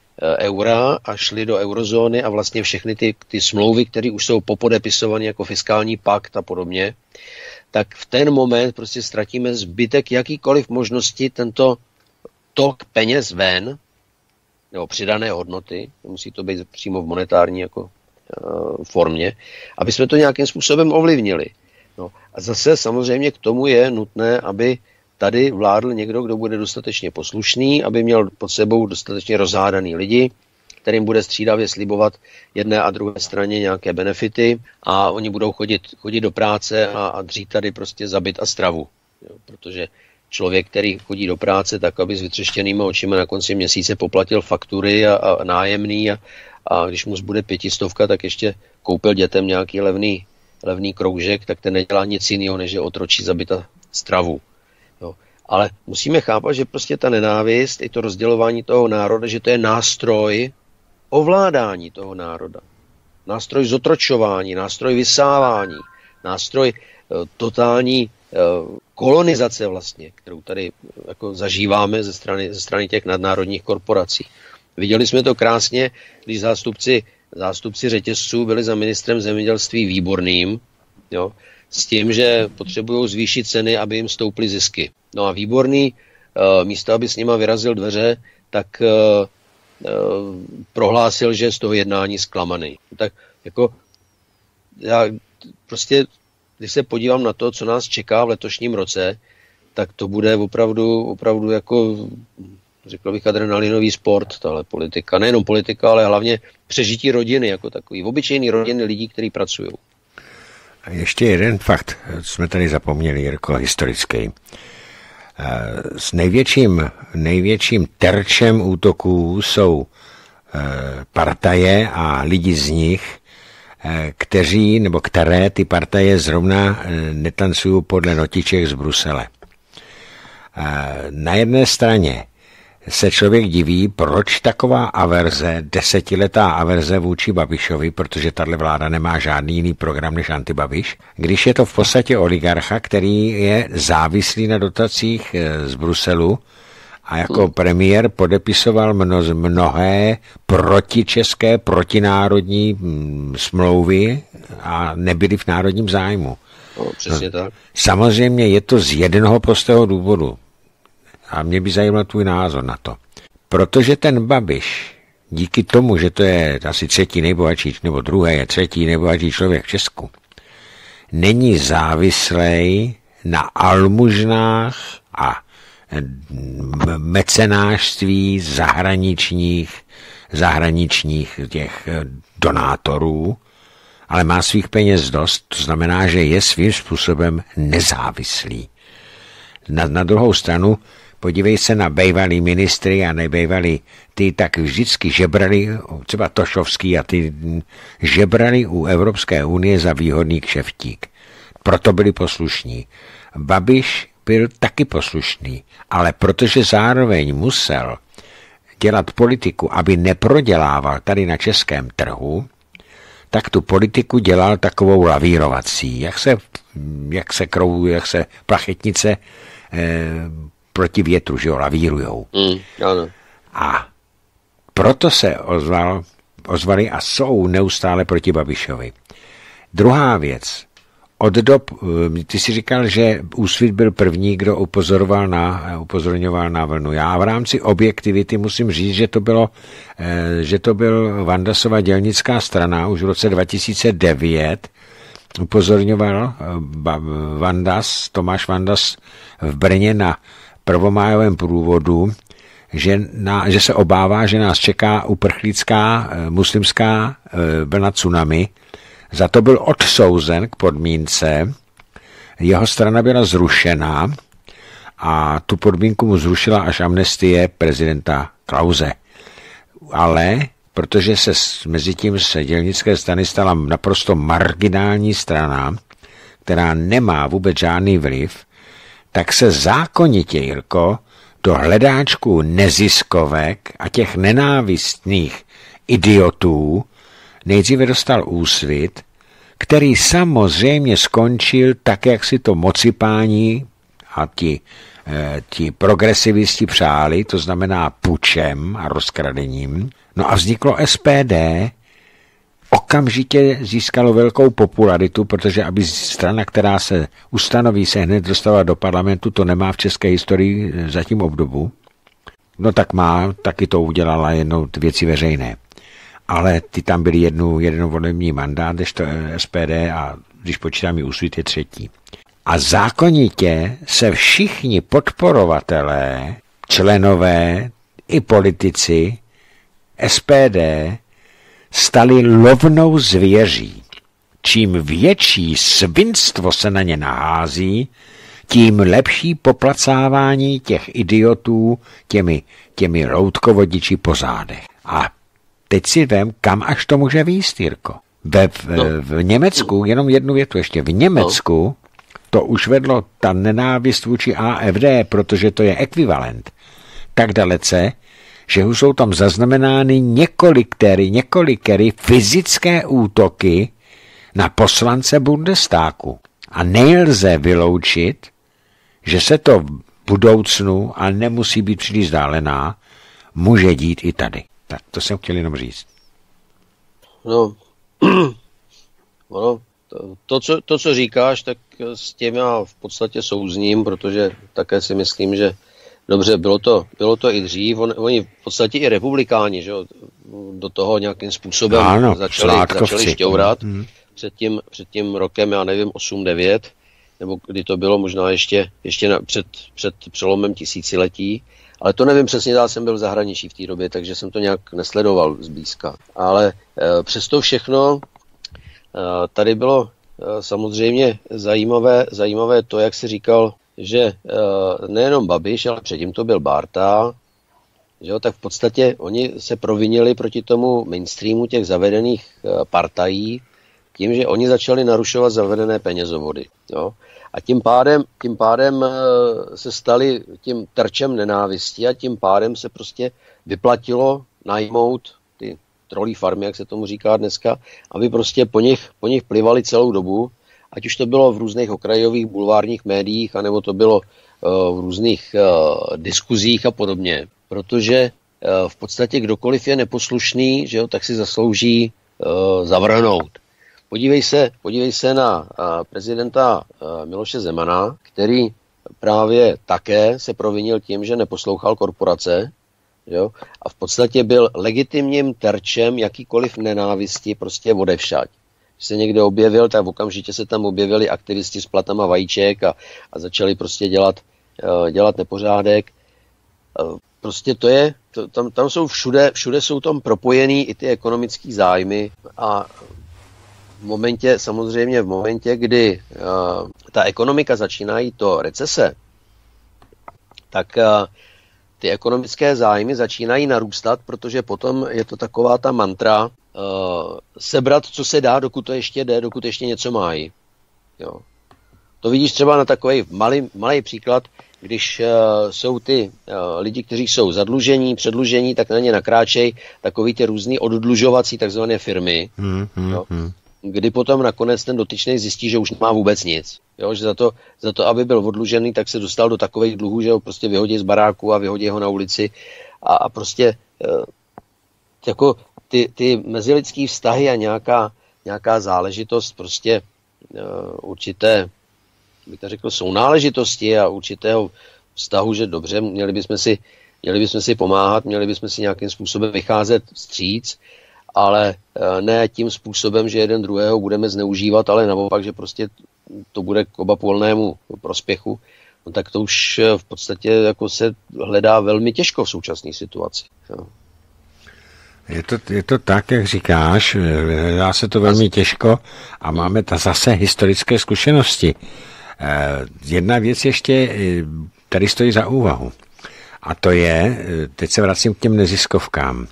eura a šli do eurozóny a vlastně všechny ty, ty smlouvy, které už jsou popodepisované jako fiskální pakt a podobně, tak v ten moment prostě ztratíme zbytek jakýkoliv možnosti tento tok peněz ven, nebo přidané hodnoty, musí to být přímo v monetární jako uh, formě, aby jsme to nějakým způsobem ovlivnili. No, a zase samozřejmě k tomu je nutné, aby tady vládl někdo, kdo bude dostatečně poslušný, aby měl pod sebou dostatečně rozhádaný lidi, kterým bude střídavě slibovat jedné a druhé straně nějaké benefity a oni budou chodit, chodit do práce a, a dřít tady prostě zabit a stravu. Jo, protože člověk, který chodí do práce tak, aby s vytřeštěnýma očima na konci měsíce poplatil faktury a, a nájemný a, a když mu zbude pětistovka, tak ještě koupil dětem nějaký levný, levný kroužek, tak ten nedělá nic jiného, než je otročí zabit a stravu. Jo. Ale musíme chápat, že prostě ta nenávist i to rozdělování toho národa, že to je nástroj ovládání toho národa. Nástroj zotročování, nástroj vysávání, nástroj e, totální e, kolonizace vlastně, kterou tady jako zažíváme ze strany, ze strany těch nadnárodních korporací. Viděli jsme to krásně, když zástupci, zástupci řetězců byli za ministrem zemědělství Výborným, jo, s tím, že potřebují zvýšit ceny, aby jim stouply zisky. No a Výborný, místo aby s nima vyrazil dveře, tak prohlásil, že je z toho jednání zklamaný. Tak jako já prostě, když se podívám na to, co nás čeká v letošním roce, tak to bude opravdu, opravdu jako, řekl bych, adrenalinový sport, tahle politika. Nejenom politika, ale hlavně přežití rodiny jako takový. Obyčejný rodiny lidí, kteří pracují. A ještě jeden fakt, jsme tady zapomněli, Jirko, historický. S největším, největším terčem útoků jsou partaje a lidi z nich, kteří, nebo které ty partaje zrovna netancují podle notiček z Brusele. Na jedné straně se člověk diví, proč taková averze, desetiletá averze vůči Babišovi, protože tahle vláda nemá žádný jiný program než antibabiš, když je to v podstatě oligarcha, který je závislý na dotacích z Bruselu a jako premiér podepisoval mno, mnohé protičeské, protinárodní smlouvy a nebyly v národním zájmu. No, přesně tak. Samozřejmě je to z jednoho prostého důvodu. A mě by zajímal tvůj názor na to. Protože ten Babiš, díky tomu, že to je asi třetí nejbohatší, nebo druhé je třetí nejbohatší člověk v Česku, není závislej na almužnách a mecenášství zahraničních, zahraničních těch donátorů, ale má svých peněz dost, to znamená, že je svým způsobem nezávislý. Na, na druhou stranu, podívej se na bejvalý ministry a nebejvalý ty, tak vždycky žebrali, třeba Tošovský a ty žebrali u Evropské unie za výhodný kšeftík. Proto byli poslušní. Babiš byl taky poslušný, ale protože zároveň musel dělat politiku, aby neprodělával tady na českém trhu, tak tu politiku dělal takovou lavírovací, jak se, jak se krou, jak se plachetnice eh, proti větru, že jo, lavírujou. Mm, ano. A proto se ozval, ozvali a jsou neustále proti Babišovi. Druhá věc. Od dob, ty si říkal, že Úsvit byl první, kdo upozoroval na, upozorňoval na vlnu. Já v rámci objektivity musím říct, že to bylo, že to byl Vandasova dělnická strana už v roce dva tisíce devět. Upozorňoval Vandas, Tomáš Vandas v Brně na prvomájovém průvodu, že, na, že se obává, že nás čeká uprchlická muslimská vlna tsunami. Za to byl odsouzen k podmínce, jeho strana byla zrušena a tu podmínku mu zrušila až amnestie prezidenta Klause. Ale protože se mezi tím se dělnické strany stala naprosto marginální strana, která nemá vůbec žádný vliv, tak se zákonitě, Jirko, do hledáčku neziskovek a těch nenávistných idiotů nejdříve dostal Úsvit, který samozřejmě skončil tak, jak si to mocipání a ti, eh, ti progresivisti přáli, to znamená pučem a rozkradením. No a vzniklo S P D, okamžitě získalo velkou popularitu, protože aby strana, která se ustanoví, se hned dostala do parlamentu, to nemá v české historii zatím obdobu. No tak má, taky to udělala jednou Věci veřejné. Ale ty tam byli jednu, jeden volební mandát, než to S P D a když počítám i Úsvit je třetí. A zákonitě se všichni podporovatelé, členové i politici S P D stali lovnou zvěří. Čím větší svinstvo se na ně nahází, tím lepší poplacávání těch idiotů těmi, těmi loutkovodiči po zádech. A teď si vem, kam až to může výjist, Jirko. Ve, v, no. v Německu, jenom jednu větu ještě, v Německu to už vedlo ta nenávist vůči A F D, protože to je ekvivalent, tak dalece, že už jsou tam zaznamenány několikery, několikery fyzické útoky na poslance Bundestagu. A nelze vyloučit, že se to v budoucnu, ale nemusí být příliš vzdálená, může dít i tady. Tak to jsem chtěl jenom říct. No, no to, to, co, to, co říkáš, tak s tím já v podstatě souzním, protože také si myslím, že dobře, bylo to, bylo to i dřív, on, oni v podstatě i republikáni, že jo, do toho nějakým způsobem ano, začali, začali šťourat hmm. před, tím, před tím rokem, já nevím, osm devět, nebo kdy to bylo možná ještě, ještě na, před, před přelomem tisíciletí. Ale to nevím přesně, já jsem byl v zahraničí v té době, takže jsem to nějak nesledoval zblízka. Ale e, přesto všechno e, tady bylo e, samozřejmě zajímavé, zajímavé to, jak jsi říkal, že e, nejenom Babiš, ale předtím to byl Bárta, že jo, tak v podstatě oni se provinili proti tomu mainstreamu těch zavedených e, partají tím, že oni začali narušovat zavedené penězovody. Jo. A tím pádem, tím pádem se stali tím terčem nenávisti a tím pádem se prostě vyplatilo najmout ty trolí farmy, jak se tomu říká dneska, aby prostě po nich, po nich plivali celou dobu, ať už to bylo v různých okrajových bulvárních médiích, anebo to bylo uh, v různých uh, diskuzích a podobně. Protože uh, v podstatě kdokoliv je neposlušný, že jo, tak si zaslouží uh, zavrhnout. Podívej se, podívej se na uh, prezidenta uh, Miloše Zemana, který právě také se provinil tím, že neposlouchal korporace, jo, a v podstatě byl legitimním terčem jakýkoliv nenávisti prostě odevšať. Když se někde objevil, tak okamžitě se tam objevili aktivisti s platama vajíček a, a začali prostě dělat, uh, dělat nepořádek. Uh, prostě to je, to, tam, tam jsou všude, všude jsou tam propojený i ty ekonomické zájmy a v momentě, samozřejmě v momentě, kdy uh, ta ekonomika začíná jít do recese, tak ty ekonomické zájmy začínají narůstat, protože potom je to taková ta mantra uh, sebrat, co se dá, dokud to ještě jde, dokud ještě něco mají. Jo. To vidíš třeba na takový malý, malý příklad, když uh, jsou ty uh, lidi, kteří jsou zadlužení, předlužení, tak na ně nakráčejí takový ty různý oddlužovací takzvané firmy, hmm, hmm, jo, hmm. kdy potom nakonec ten dotyčný zjistí, že už nemá vůbec nic. Jo, že za to, za to, aby byl odlužený, tak se dostal do takových dluhů, že ho prostě vyhodí z baráku a vyhodí ho na ulici a, a prostě uh, jako ty, ty mezilidský vztahy a nějaká, nějaká záležitost prostě uh, určité, bych to řekl, sounáležitosti a určitého vztahu, že dobře, měli bychom si, měli bychom si pomáhat, měli bychom si nějakým způsobem vycházet vstříc, ale ne tím způsobem, že jeden druhého budeme zneužívat, ale naopak, že prostě to bude k obapolnému prospěchu, no tak to už v podstatě jako se hledá velmi těžko v současné situaci. Jo. Je to, je to tak, jak říkáš, hledá se to velmi těžko a máme ta zase historické zkušenosti. Jedna věc ještě tady stojí za úvahu. A to je, teď se vracím k těm neziskovkám.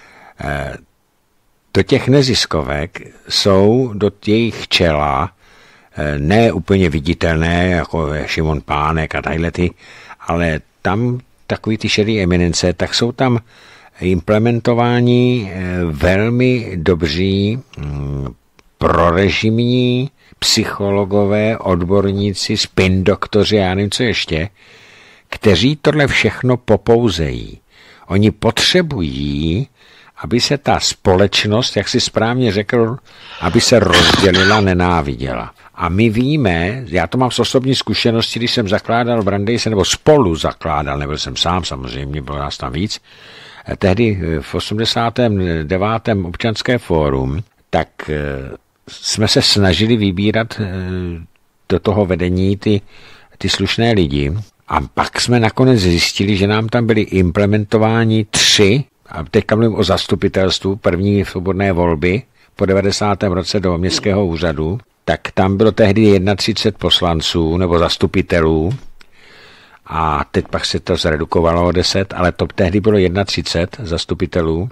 Do těch neziskovek jsou do jejich čela ne úplně viditelné, jako Šimon Pánek a tadyhle ty, ale tam takový ty šedý eminence, tak jsou tam implementováni velmi dobří prorežimní psychologové, odborníci, spin doktoři, já nevím co ještě, kteří tohle všechno popouzejí. Oni potřebují, aby se ta společnost, jak si správně řekl, aby se rozdělila, nenáviděla. A my víme, já to mám z osobní zkušenosti, když jsem zakládal Brandeise, nebo spolu zakládal, nebyl jsem sám samozřejmě, bylo nás tam víc, tehdy v osmdesátém devátém občanské fórum, tak jsme se snažili vybírat do toho vedení ty, ty slušné lidi a pak jsme nakonec zjistili, že nám tam byly implementováni tři, a teďka mluvím o zastupitelstvu, první svobodné volby po devadesátém roce do městského úřadu, tak tam bylo tehdy třicet jedna poslanců nebo zastupitelů a teď pak se to zredukovalo o deset, ale to tehdy bylo třicet jedna zastupitelů.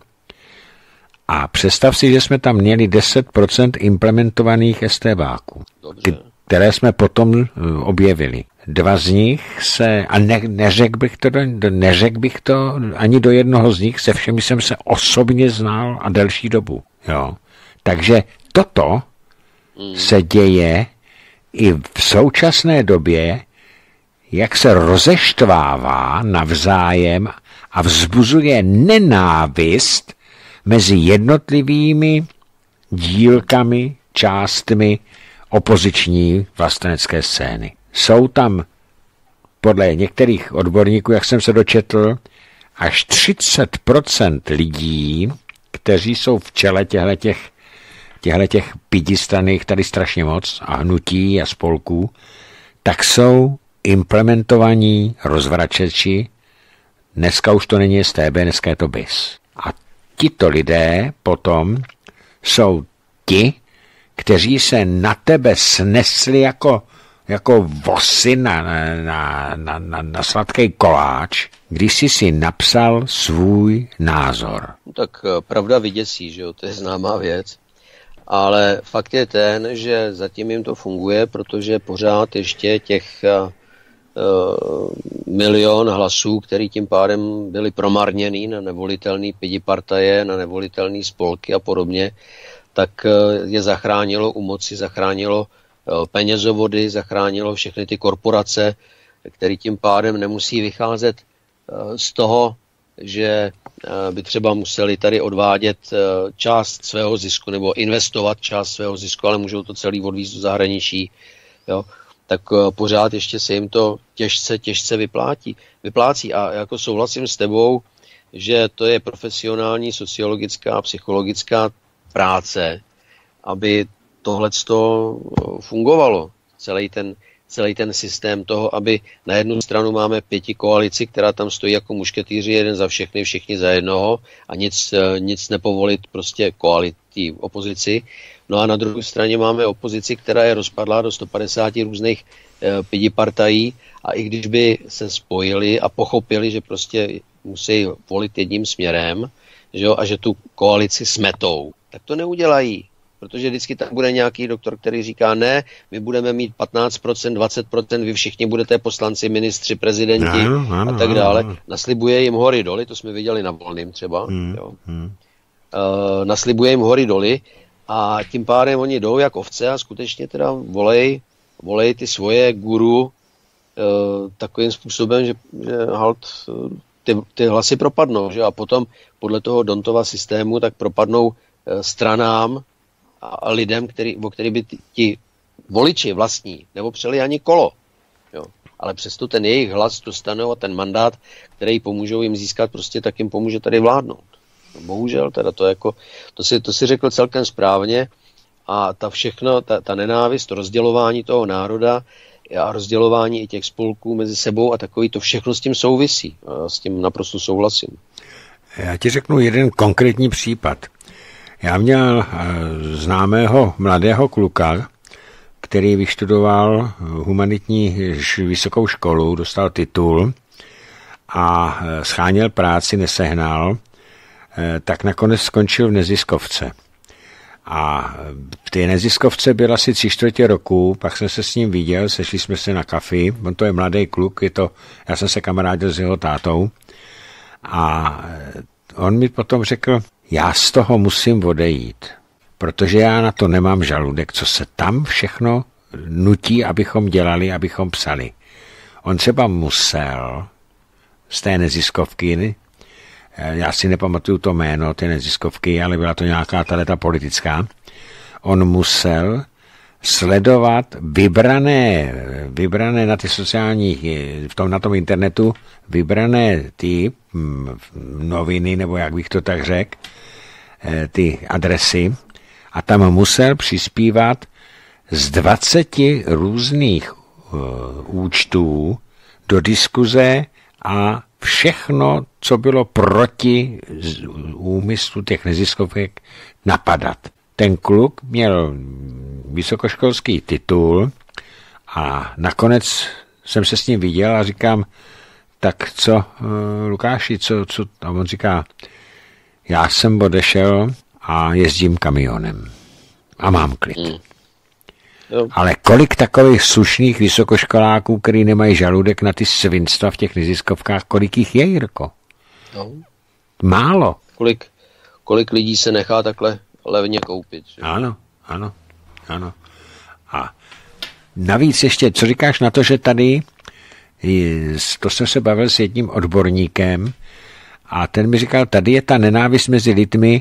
A představ si, že jsme tam měli deset procent implementovaných STBáků, které jsme potom objevili. Dva z nich se, a ne, neřekl bych to, neřekl bych to ani do jednoho z nich, se všemi jsem se osobně znal a delší dobu. Jo. Takže toto mm. se děje i v současné době, jak se rozeštvává navzájem a vzbuzuje nenávist mezi jednotlivými dílkami, částmi opoziční vlastenecké scény. Jsou tam podle některých odborníků, jak jsem se dočetl, až třicet procent lidí, kteří jsou v čele těchto těch pidistraných tady strašně moc a hnutí a spolků, tak jsou implementovaní rozvračeči. Dneska už to není S T B, dneska je to B I S. A tito lidé potom jsou ti, kteří se na tebe snesli jako, jako vosy na, na, na, na, na sladký koláč, když jsi si napsal svůj názor. No tak pravda vyděsí, že jo, to je známá věc. Ale fakt je ten, že zatím jim to funguje, protože pořád ještě těch uh, milion hlasů, který tím pádem byly promarněný na nevolitelný pidipartaje, na nevolitelný spolky a podobně, tak je zachránilo u moci, zachránilo penězovody, zachránilo všechny ty korporace, které tím pádem nemusí vycházet z toho, že by třeba museli tady odvádět část svého zisku nebo investovat část svého zisku, ale můžou to celý odvízt do zahraničí, jo, tak pořád ještě se jim to těžce, těžce vyplátí, vyplácí. A jako souhlasím s tebou, že to je profesionální sociologická, psychologická práce, aby tohleto fungovalo. Celý ten, celý ten systém toho, aby na jednu stranu máme pěti koalici, která tam stojí jako mušketýři, jeden za všechny, všichni za jednoho a nic, nic nepovolit prostě koalic, té opozici. No a na druhé straně máme opozici, která je rozpadlá do sto padesát různých e, pidipartají a i když by se spojili a pochopili, že prostě musí volit jedním směrem, že jo, a že tu koalici smetou, tak to neudělají. Protože vždycky tam bude nějaký doktor, který říká, ne, my budeme mít patnáct procent, dvacet procent, vy všichni budete poslanci, ministři, prezidenti ano, ano, a tak dále. Ano, ano. Naslibuje jim hory doly, to jsme viděli na Volným třeba. Hmm, jo. Hmm. Uh, naslibuje jim hory doly a tím pádem oni jdou jak ovce a skutečně teda volej, volej ty svoje guru uh, takovým způsobem, že, že halt ty, ty hlasy propadnou. Že? A potom podle toho Dontova systému tak propadnou uh, stranám a lidem, který, o který by ti, ti voliči vlastní nepopřeli ani kolo. Jo. Ale přesto ten jejich hlas dostanou a ten mandát, který pomůžou jim získat, prostě tak jim pomůže tady vládnout. No, bohužel, teda to, jako, to, si, to si řekl celkem správně a ta všechno, ta, ta nenávist, to rozdělování toho národa a rozdělování i těch spolků mezi sebou a takový, to všechno s tím souvisí. A s tím naprosto souhlasím. Já ti řeknu jeden konkrétní případ. Já měl známého mladého kluka, který vyštudoval humanitní vysokou školu, dostal titul a scháněl práci, nesehnal, tak nakonec skončil v neziskovce. A v té neziskovce byl asi tři čtvrtě roku, pak jsem se s ním viděl, sešli jsme se na kafi, on to je mladý kluk, je to, já jsem se kamarádil s jeho tátou a on mi potom řekl, já z toho musím odejít, protože já na to nemám žaludek, co se tam všechno nutí, abychom dělali, abychom psali. On třeba musel z té neziskovky, já si nepamatuju to jméno té neziskovky, ale byla to nějaká taleta politická, on musel sledovat vybrané, vybrané na ty sociální, v tom, na tom internetu, vybrané ty noviny, nebo jak bych to tak řekl, ty adresy, a tam musel přispívat z dvaceti různých uh, účtů do diskuze a všechno, co bylo proti úmyslu těch neziskovek, napadat. Ten kluk měl vysokoškolský titul a nakonec jsem se s ním viděl a říkám, tak co, Lukáši, co, co, a on říká, já jsem odešel a jezdím kamionem a mám klid. Mm. Ale kolik takových slušných vysokoškoláků, který nemají žaludek na ty svinstva v těch neziskovkách, kolik jich je, Jirko? No. Málo. Kolik, kolik lidí se nechá takhle levně koupit? Že? Ano, ano, ano. A navíc ještě, co říkáš na to, že tady, to jsem se bavil s jedním odborníkem a ten mi říkal, tady je ta nenávist mezi lidmi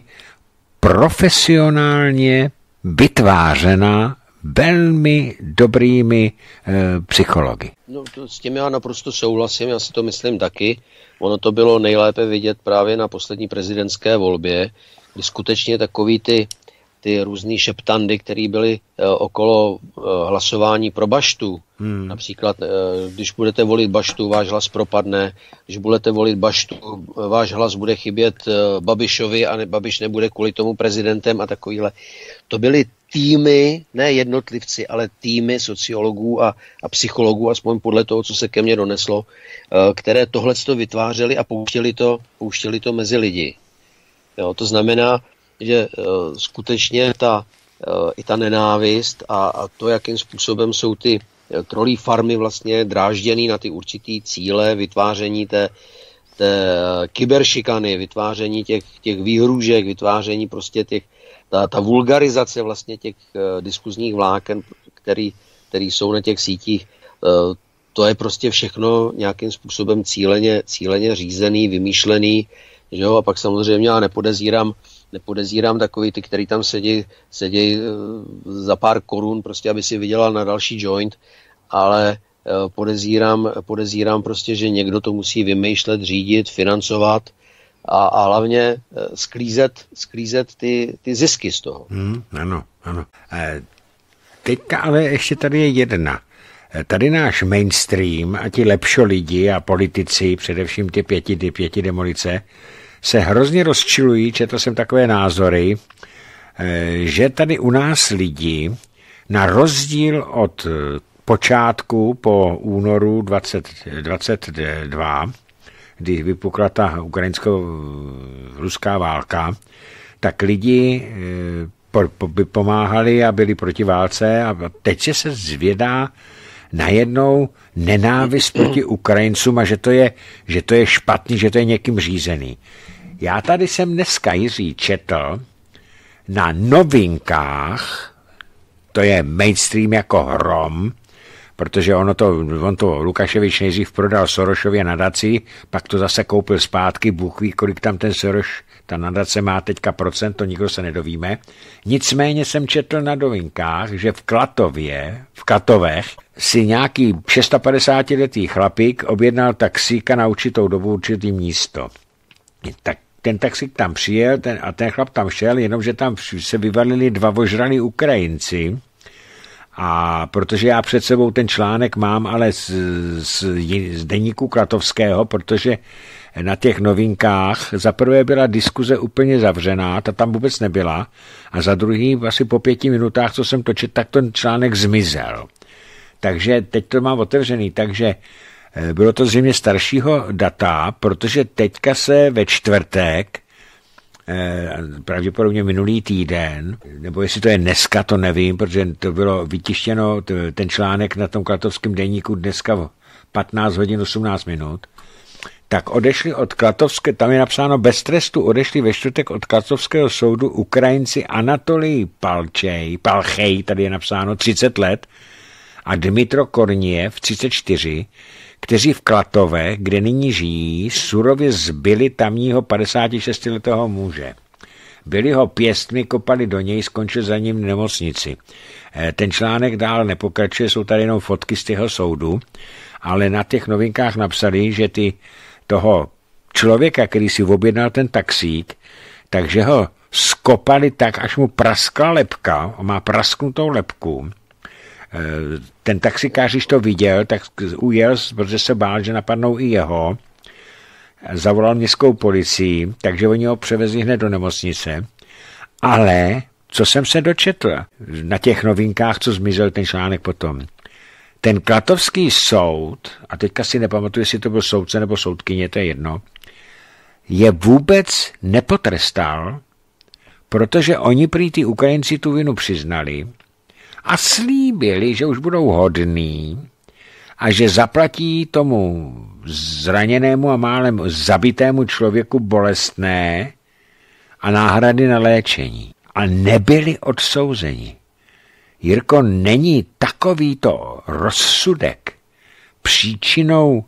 profesionálně vytvářená velmi dobrými e, psychologi. No, to, s tím já naprosto souhlasím, já si to myslím taky. Ono to bylo nejlépe vidět právě na poslední prezidentské volbě, kdy skutečně takový ty, ty různý šeptandy, které byly e, okolo e, hlasování pro Baštu. Hmm. Například, e, když budete volit Baštu, váš hlas propadne. Když budete volit Baštu, váš hlas bude chybět e, Babišovi a ne, Babiš nebude kvůli tomu prezidentem a takovýhle. To byly týmy, ne jednotlivci, ale týmy sociologů a, a psychologů, aspoň podle toho, co se ke mně doneslo, e, které tohleto vytvářely a pouštěli to, pouštěli to mezi lidi. Jo, to znamená, že uh, skutečně ta, uh, i ta nenávist a, a to, jakým způsobem jsou ty uh, trolí farmy vlastně drážděný na ty určitý cíle, vytváření té, té uh, kyberšikany, vytváření těch, těch výhrůžek, vytváření prostě těch, ta, ta vulgarizace vlastně těch uh, diskuzních vláken, který, který jsou na těch sítích, uh, to je prostě všechno nějakým způsobem cíleně, cíleně řízený, vymýšlený, že jo? A pak samozřejmě já nepodezírám nepodezírám takový ty, který tam sedí, sedí za pár korun, prostě aby si vydělal na další joint, ale podezírám, podezírám prostě, že někdo to musí vymýšlet, řídit, financovat a, a hlavně sklízet, sklízet ty, ty zisky z toho. Hmm, ano, ano. E, teďka ale ještě tady je jedna. Tady náš mainstream a ti lepšo lidi a politici, především ty pěti, ty pěti demolice, se hrozně rozčilují, četl jsem takové názory, že tady u nás lidi, na rozdíl od počátku po únoru dvacet dvacet dva, kdy vypukla ta ukrajinsko-ruská válka, tak lidi by pomáhali a byli proti válce a teď se zvědá najednou nenávist proti Ukrajincům a že to je, že to je špatný, že to je někým řízený. Já tady jsem dneska, Jiří, četl na Novinkách, to je mainstream jako hrom, protože ono to, on to Lukaševič nejdřív prodal Sorosově nadaci, pak to zase koupil zpátky, Bůh ví, kolik tam ten Soros, ta nadace má teďka procent, to nikdo se nedovíme. Nicméně jsem četl na Novinkách, že v Klatově, v Klatovech si nějaký šestopadesátiletý chlapík objednal taxíka na určitou dobu určitý místo. Tak ten taxík tam přijel ten, a ten chlap tam šel, jenomže tam se vyvalili dva ožralí Ukrajinci. A protože já před sebou ten článek mám, ale z, z, z deníku Klatovského, protože na těch Novinkách za prvé byla diskuze úplně zavřená, ta tam vůbec nebyla, a za druhý asi po pěti minutách, co jsem to četl, tak ten článek zmizel. Takže teď to mám otevřený, takže bylo to zřejmě staršího data, protože teďka se ve čtvrtek, pravděpodobně minulý týden, nebo jestli to je dneska, to nevím, protože to bylo vytištěno, ten článek na tom klatovském deníku dneska v patnáct hodin osmnáct minut, tak odešli od Klatovské, tam je napsáno bez trestu, odešli ve čtvrtek od Klatovského soudu Ukrajinci Anatolij Palčej, Palchej, tady je napsáno třicet let, a Dmitro Korniev třicet čtyři, kteří v Klatově, kde nyní žijí, surově zbyli tamního padesátišestiletého muže. Byli ho pěstmi, kopali do něj, skončil za ním v nemocnici. Ten článek dál nepokračuje, jsou tady jenom fotky z těho soudu, ale na těch Novinkách napsali, že ty toho člověka, který si objednal ten taxík, takže ho skopali tak, až mu praskla lebka, on má prasknutou lebku. Ten taxikář, když to viděl, tak ujel, protože se bál, že napadnou i jeho. Zavolal městskou policii, takže oni ho převezli hned do nemocnice. Ale, co jsem se dočetl na těch Novinkách, co zmizel ten článek potom, ten klatovský soud, a teďka si nepamatuju, jestli to byl soudce nebo soudkyně, to je jedno, je vůbec nepotrestal, protože oni prý ty Ukrajinci tu vinu přiznali a slíbili, že už budou hodní a že zaplatí tomu zraněnému a málem zabitému člověku bolestné a náhrady na léčení. A nebyli odsouzeni. Jirko, není takovýto rozsudek příčinou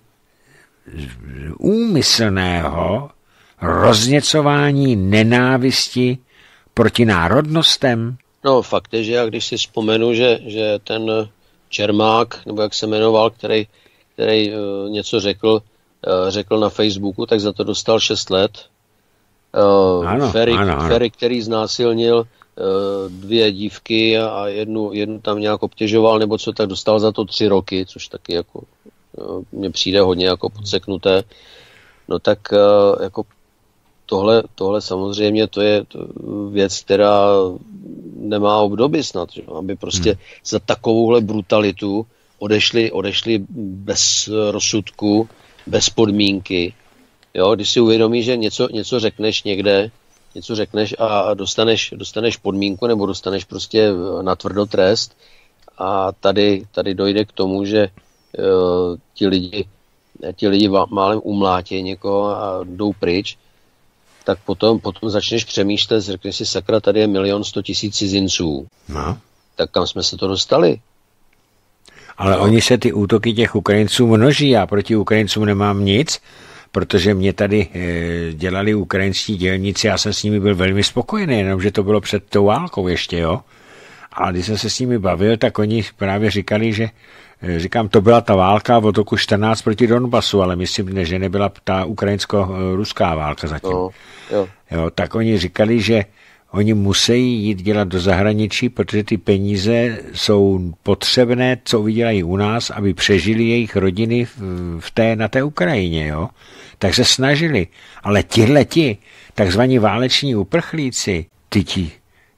úmyslného rozněcování nenávisti proti národnostem? No, fakt je, že já když si vzpomenu, že, že ten Čermák, nebo jak se jmenoval, který, který uh, něco řekl, uh, řekl na Facebooku, tak za to dostal šest let. Uh, ano, Ferry, ano, ano. Ferry, který znásilnil uh, dvě dívky a jednu, jednu tam nějak obtěžoval, nebo co, tak dostal za to tři roky, což taky jako uh, mně přijde hodně jako podseknuté. No tak uh, jako tohle, tohle samozřejmě to je věc, která nemá obdoby snad, že? Aby prostě hmm. za takovouhle brutalitu odešli, odešli bez rozsudku, bez podmínky. Jo? Když si uvědomíš, že něco, něco řekneš někde, něco řekneš a dostaneš, dostaneš podmínku nebo dostaneš prostě natvrdo trest a tady, tady dojde k tomu, že uh, ti lidi, ti lidi málem umlátí někoho a jdou pryč, tak potom, potom začneš přemýšlet, řekneš si, sakra, tady je milion sto tisíc cizinců. No. Tak kam jsme se to dostali? Ale no. Oni se ty útoky těch Ukrajinců množí, já proti Ukrajincům nemám nic, protože mě tady e, dělali ukrajinští dělníci, já jsem s nimi byl velmi spokojený, jenomže to bylo před tou válkou ještě, jo. A když jsem se s nimi bavil, tak oni právě říkali, že říkám, to byla ta válka od roku čtrnáct proti Donbasu, ale myslím, že nebyla ta ukrajinsko-ruská válka zatím. No, jo. Jo, tak oni říkali, že oni musí jít dělat do zahraničí, protože ty peníze jsou potřebné, co vydělají u nás, aby přežili jejich rodiny v té, na té Ukrajině. Jo? Tak se snažili. Ale tihleti, takzvaní váleční uprchlíci, ty ti,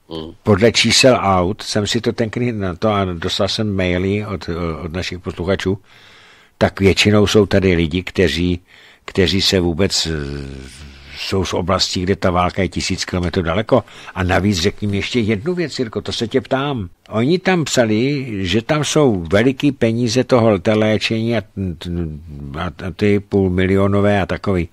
Mm. Podle čísel aut jsem si to tenkrát na to a dostal jsem maily od, od našich posluchačů, tak většinou jsou tady lidi, kteří, kteří se vůbec jsou z oblastí, kde ta válka je tisíc kilometrů daleko. A navíc řekni mi ještě jednu věc, Jirko, to se tě ptám. Oni tam psali, že tam jsou veliký peníze toho léčení a, a ty půlmilionové a takový.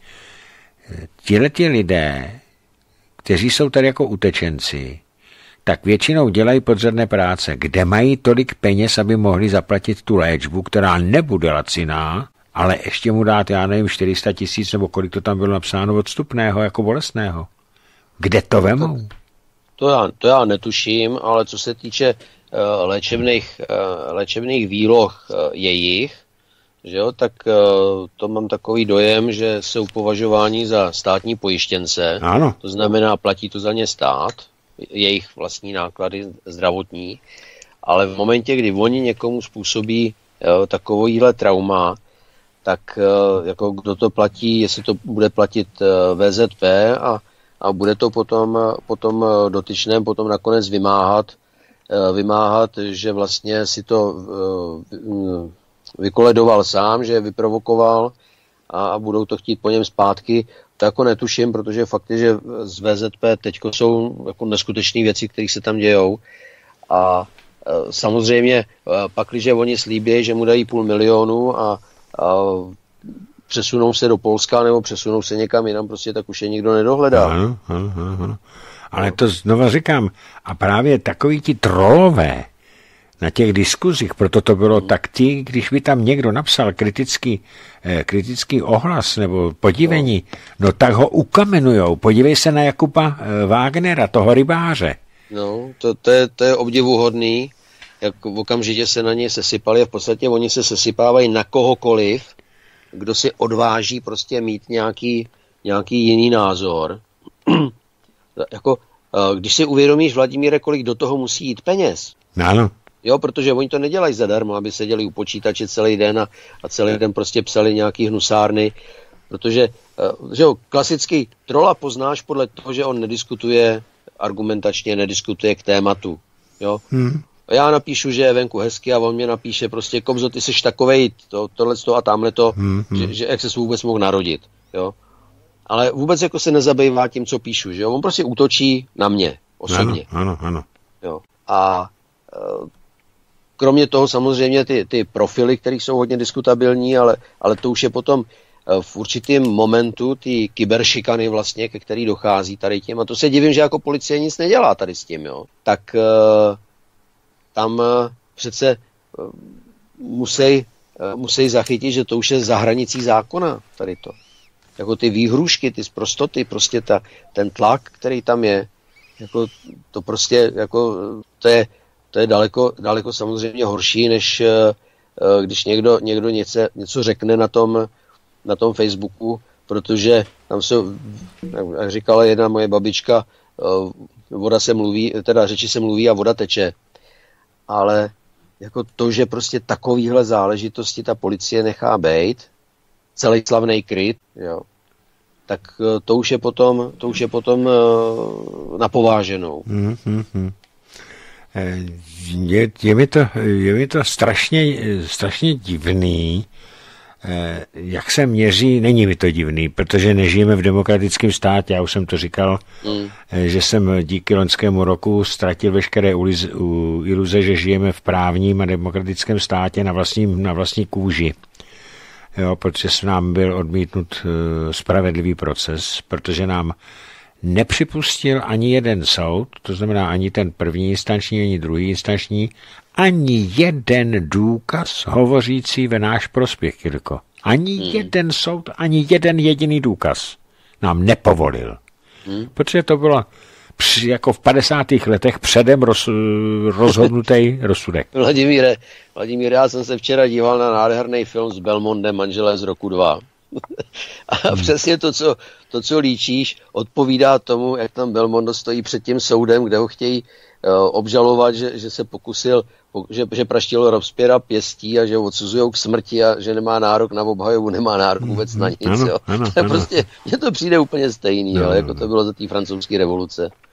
Tihleti lidé, kteří jsou tady jako utečenci, tak většinou dělají podzemné práce, kde mají tolik peněz, aby mohli zaplatit tu léčbu, která nebude laciná, ale ještě mu dát, já nevím, čtyři sta tisíc, nebo kolik to tam bylo napsáno odstupného, jako bolestného. Kde to vemou? To já, to já netuším, ale co se týče uh, léčebných, uh, léčebných výloh uh, jejich, že jo, tak uh, to mám takový dojem, že jsou považováni za státní pojištěnce. Ano. To znamená, platí to za ně stát, jejich vlastní náklady zdravotní, ale v momentě, kdy oni někomu způsobí uh, takovýhle trauma, tak uh, jako kdo to platí, jestli to bude platit uh, V Z P a, a bude to potom, potom uh, dotyčném potom nakonec vymáhat, uh, vymáhat, že vlastně si to uh, vykoledoval sám, že je vyprovokoval a, a budou to chtít po něm zpátky, to jako netuším, protože fakt je, že z V Z P teďko jsou jako neskutečné věci, které se tam dějou a uh, samozřejmě uh, pakliže oni slíbí, že mu dají půl milionu a a přesunou se do Polska nebo přesunou se někam jinam, prostě tak už je nikdo nedohledá. Ano, ano, ano. Ale to znova říkám, a právě takoví ti trolové na těch diskuzích, proto to bylo hmm. tak ti, když by tam někdo napsal kritický, eh, kritický ohlas nebo podívení, no. no tak ho ukamenujou. Podívej se na Jakuba eh, Wagnera, toho rybáře. No, to, to, je, to je obdivuhodný, jak okamžitě se na ně sesypali a v podstatě oni se sesypávají na kohokoliv, kdo si odváží prostě mít nějaký, nějaký jiný názor. Jako, když si uvědomíš, Vladimíre, kolik do toho musí jít peněz. Ano. Jo, protože oni to nedělají zadarmo, aby seděli u počítače celý den a, a celý den prostě psali nějaký hnusárny, protože že jo, klasický trola poznáš podle toho, že on nediskutuje argumentačně, nediskutuje k tématu. Jo. Hmm. Já napíšu, že je venku hezky a on mě napíše prostě, Kobzo, ty jsi takovej, to, tohleto a tamhleto, hmm, hmm. že, že jak ses vůbec mohl narodit, jo. Ale vůbec jako se nezabývá tím, co píšu, že jo. On prostě útočí na mě osobně. Ano, ano, ano. Jo. A e, kromě toho samozřejmě ty, ty profily, které jsou hodně diskutabilní, ale, ale to už je potom e, v určitém momentu ty kyberšikany vlastně, ke který dochází tady tím. A to se divím, že jako policie nic nedělá tady s tím, jo. Tak... E, tam přece musí, musí zachytit, že to už je za hranicí zákona, tady to. Jako ty výhrušky, ty zprostoty, prostě ta, ten tlak, který tam je, jako to prostě, jako to je, to je daleko, daleko samozřejmě horší, než když někdo, někdo něco, něco řekne na tom, na tom Facebooku, protože tam se, jak říkala jedna moje babička, voda se mluví, teda řeči se mluví a voda teče. Ale jako to, že prostě takovýhle záležitosti ta policie nechá bejt, celý slavnej kryt, jo, tak to už je potom, to už je potom uh, napováženou. Mm, mm, mm. Je, je, mi to, je mi to strašně, strašně divný, jak se měří, není mi to divný, protože nežijeme v demokratickém státě, já už jsem to říkal, mm. že jsem díky loňskému roku ztratil veškeré iluze, že žijeme v právním a demokratickém státě na, vlastním, na vlastní kůži. Jo, protože se nám byl odmítnut spravedlivý proces, protože nám nepřipustil ani jeden soud, to znamená ani ten první instanční, ani druhý instanční, ani jeden důkaz hovořící ve náš prospěch, Jirko. Ani hmm. jeden soud, ani jeden jediný důkaz nám nepovolil. Hmm. Protože to bylo při, jako v padesátých letech předem roz, rozhodnutý rozsudek. Vladimíre, Vladimíre, já jsem se včera díval na nádherný film s Belmondem, Manželé z roku dva. A hmm. přesně to co, to, co líčíš, odpovídá tomu, jak tam Belmondo stojí před tím soudem, kde ho chtějí uh, obžalovat, že, že se pokusil, že, že praštil Robespierra pěstí a že ho odsuzujou k smrti a že nemá nárok na obhajobu, nemá nárok vůbec na nic. Ano, jo. Ano, to je ano. Prostě, mně to přijde úplně stejný, no, jo, jako to bylo za té francouzské revoluce.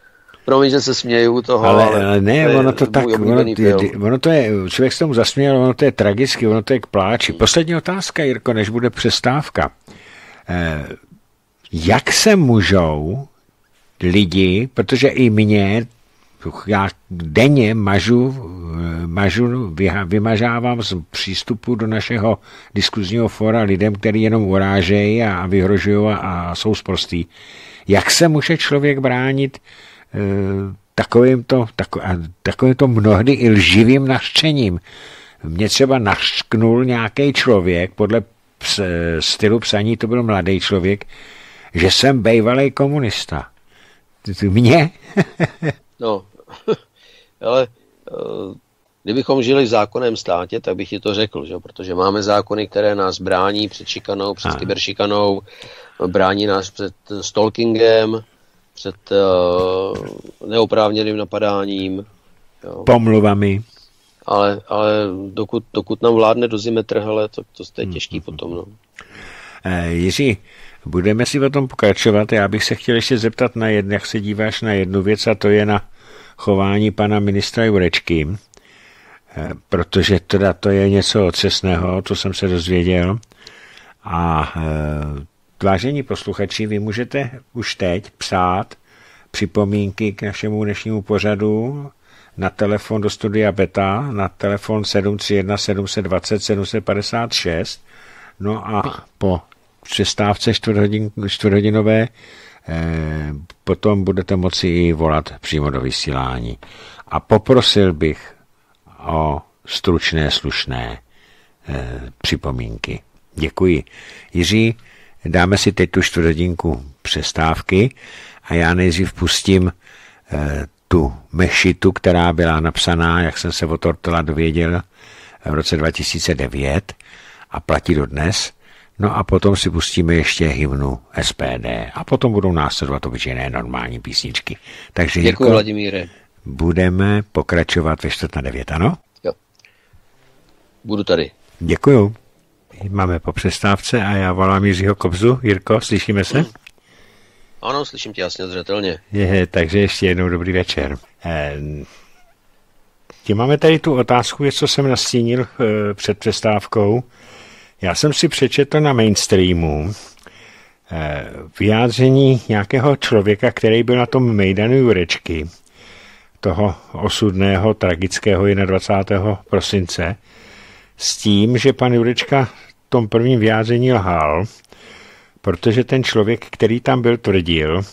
Promiň, že se směju toho, ale, ale, ale ne, to ono to tak, ono, ono to je, člověk se tomu zasměl, ono to je tragicky, ono to je k pláči. Poslední otázka, Jirko, než bude přestávka. Eh, jak se můžou lidi, protože i mě, já denně mažu, mažu vymažávám z přístupu do našeho diskuzního fora lidem, kteří jenom urážejí a vyhrožují a, a jsou sprostý. Jak se může člověk bránit e, takovýmto, tako, takovýmto mnohdy i lživým nařčením? Mě třeba nařknul nějaký člověk, podle ps, stylu psaní to byl mladý člověk, že jsem bejvalej komunista. Mě? No, ale kdybychom žili v zákonném státě, tak bych ti to řekl, že? Protože máme zákony, které nás brání před šikanou, před kyberšikanou, brání nás před stalkingem, před uh, neoprávněným napadáním. Jo. Pomluvami. Ale, ale dokud, dokud nám vládne dozimetr, hele, to, to je těžký hmm. potom. No. Eh, Jiří, budeme si o tom pokračovat. Já bych se chtěl ještě zeptat na jednu, jak se díváš na jednu věc, a to je na chování pana ministra Jurečky, protože teda to je něco otřesného, co jsem se dozvěděl. A e, vážení posluchači, vy můžete už teď psát připomínky k našemu dnešnímu pořadu na telefon do studia Beta, na telefon sedm tři jedna sedm dva nula sedm pět šest. No a po přestávce čtvrthodin, čtvrthodinové eh, potom budete moci i volat přímo do vysílání. A poprosil bych o stručné, slušné eh, připomínky. Děkuji. Jiří, dáme si teď tu čtvrthodinku přestávky a já nejdřív pustím eh, tu mešitu, která byla napsaná, jak jsem se o Tortola dověděl, v roce dva tisíce devět a platí dodnes. No a potom si pustíme ještě hymnu S P D a potom budou následovat obyčejné normální písničky. Takže děkuji, Jirko, Vladimíre. Budeme pokračovat ve čtvrt na devět, ano? Jo. Budu tady. Děkuju. Máme po přestávce a já volám Jiřího Kobzu. Jirko, slyšíme se? Ano, slyším tě jasně, zřetelně. Je, takže ještě jednou dobrý večer. Eh, tě máme tady tu otázku, co jsem nastínil eh, před přestávkou. Já jsem si přečetl na mainstreamu eh, vyjádření nějakého člověka, který byl na tom mejdanu Jurečky, toho osudného, tragického dvacátého prvního prosince, s tím, že pan Jurečka v tom prvním vyjádření lhal, protože ten člověk, který tam byl, tvrdil,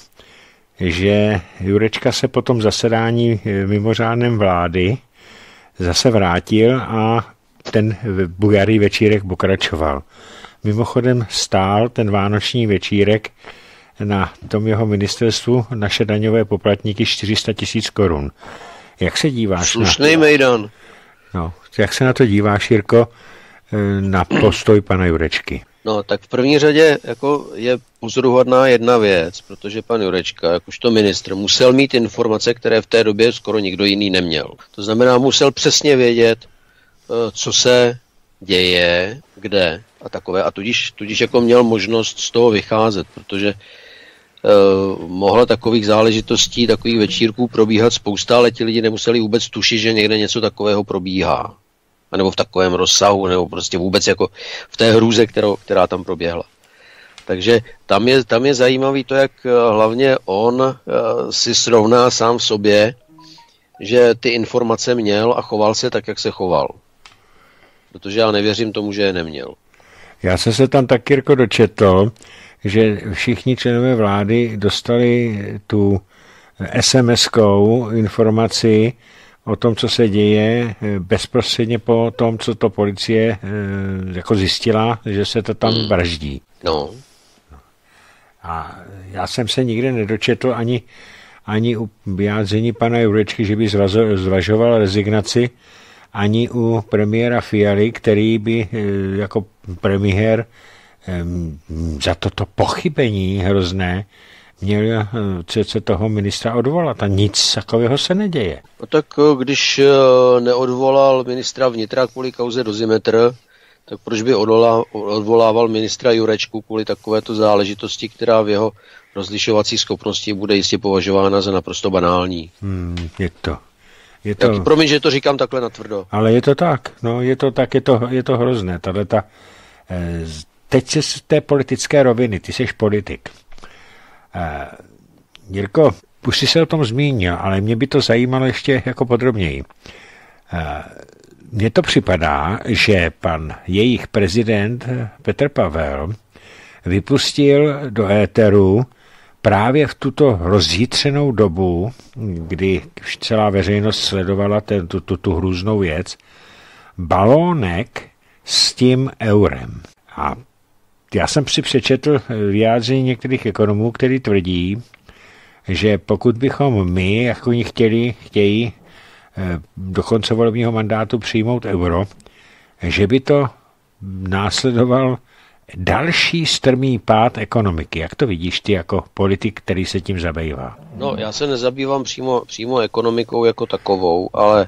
že Jurečka se po tom zasedání mimořádném vlády zase vrátil a ten bujarý večírek pokračoval. Mimochodem stál ten vánoční večírek na tom jeho ministerstvu naše daňové poplatníky čtyři sta tisíc korun. Jak se díváš Slušný na... mejdan. No, jak se na to díváš, Jirko, na postoj pana Jurečky? No, tak v první řadě jako je pozoruhodná jedna věc, protože pan Jurečka, jakožto ministr, musel mít informace, které v té době skoro nikdo jiný neměl. To znamená, musel přesně vědět, co se děje, kde a takové. A tudíž, tudíž jako měl možnost z toho vycházet, protože uh, mohla takových záležitostí, takových večírků probíhat spousta, ale ti lidi nemuseli vůbec tušit, že někde něco takového probíhá. A nebo v takovém rozsahu, nebo prostě vůbec jako v té hrůze, kterou, která tam proběhla. Takže tam je, tam je zajímavý to, jak hlavně on uh, si srovná sám v sobě, že ty informace měl a choval se tak, jak se choval. Protože já nevěřím tomu, že je neměl. Já jsem se tam tak, Jirko, dočetl, že všichni členové vlády dostali tu es em eskou informaci o tom, co se děje bezprostředně po tom, co to policie jako zjistila, že se to tam hmm. vraždí. No. A já jsem se nikde nedočetl ani, ani u vyjádření pana Jurečky, že by zvažoval rezignaci, ani u premiéra Fialy, který by jako premiér za toto pochybení hrozné měl přece toho ministra odvolat a nic takového se neděje. No tak když neodvolal ministra vnitra kvůli kauze Dozimetr, tak proč by odvolá, odvolával ministra Jurečku kvůli takovéto záležitosti, která v jeho rozlišovací schopnosti bude jistě považována za naprosto banální. Hmm, je to. Je to... Jak, promiň, že to říkám takhle natvrdo. Ale je to tak, no je to tak, je to, je to hrozné. Tato, eh, teď se z té politické roviny, ty jsi politik. Eh, Jirko, už jsi se o tom zmínil, ale mě by to zajímalo ještě jako podrobněji. Eh, Mně to připadá, že pan jejich prezident Petr Pavel vypustil do éteru právě v tuto rozjitřenou dobu, kdy celá veřejnost sledovala ten, tu, tu, tu hrůznou věc, balónek s tím eurem. A já jsem si přečetl vyjádření některých ekonomů, kteří tvrdí, že pokud bychom my, jako oni chtěli, chtějí do konce volebního mandátu přijmout euro, že by to následoval další strmý pád ekonomiky. Jak to vidíš ty jako politik, který se tím zabývá? No, já se nezabývám přímo, přímo ekonomikou jako takovou, ale e,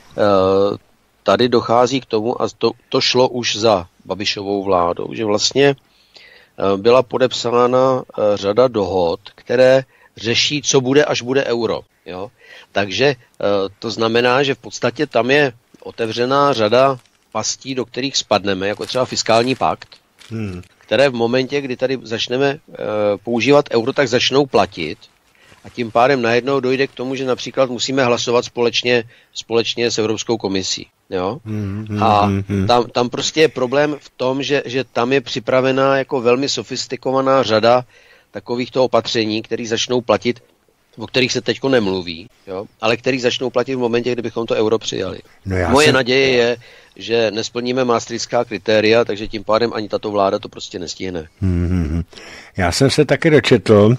tady dochází k tomu, a to, to šlo už za Babišovou vládou, že vlastně e, byla podepsána e, řada dohod, které řeší, co bude, až bude euro. Jo? Takže e, to znamená, že v podstatě tam je otevřená řada pastí, do kterých spadneme, jako třeba fiskální pakt, hmm. které v momentě, kdy tady začneme e, používat euro, tak začnou platit a tím pádem najednou dojde k tomu, že například musíme hlasovat společně, společně s Evropskou komisí. Jo? Hmm, hmm, a hmm. tam, tam prostě je problém v tom, že, že tam je připravená jako velmi sofistikovaná řada takovýchto opatření, které začnou platit, o kterých se teďko nemluví, jo? Ale který začnou platit v momentě, kdybychom to euro přijali. No Moje jsem... naděje je, že nesplníme maastrichtská kritéria, takže tím pádem ani tato vláda to prostě nestihne. Hmm. Já jsem se taky dočetl,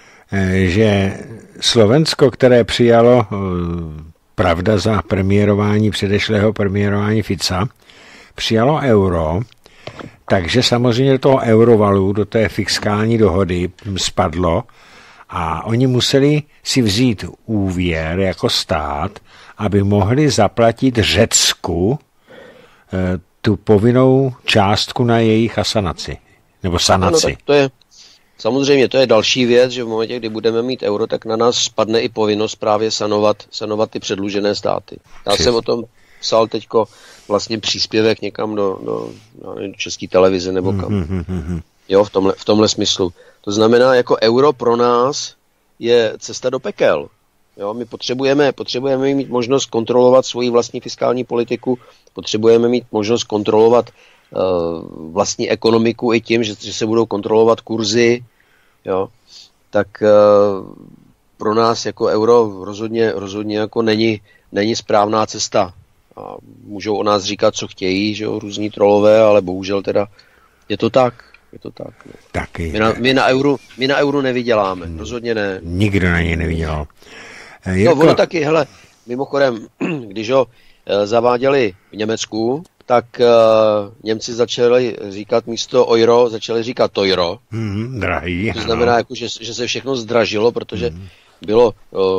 že Slovensko, které přijalo, pravda za premiérování, předešlého premiérování Fica, přijalo euro, takže samozřejmě do toho eurovalu, do té fiskální dohody spadlo a oni museli si vzít úvěr jako stát, aby mohli zaplatit Řecku e, tu povinnou částku na jejich asanaci, nebo sanaci. Ano, tak to je, samozřejmě to je další věc, že v momentě, kdy budeme mít euro, tak na nás spadne i povinnost právě sanovat, sanovat ty předlužené státy. Já Přes. jsem o tom psal teďko vlastně příspěvek někam do, do, do české televize nebo kam. Mm-hmm. Jo, v tomhle, v tomhle smyslu. To znamená, jako euro pro nás je cesta do pekel. Jo, my potřebujeme, potřebujeme mít možnost kontrolovat svoji vlastní fiskální politiku, potřebujeme mít možnost kontrolovat uh, vlastní ekonomiku i tím, že, že se budou kontrolovat kurzy. Jo, tak uh, pro nás jako euro rozhodně, rozhodně jako není, není správná cesta. A můžou o nás říkat, co chtějí, že jo, různí trolové, ale bohužel teda je to tak. Je to tak. Ne? Taky. My na, my na euru, my na euru nevyděláme, hmm. rozhodně ne. Nikdo na něj nevydělal. Jirko... No ono taky, hele, mimochodem, když ho e, zaváděli v Německu, tak e, Němci začali říkat místo euro, začali říkat tojro. Hmm, drahý. To znamená, jako, že, že se všechno zdražilo, protože hmm. bylo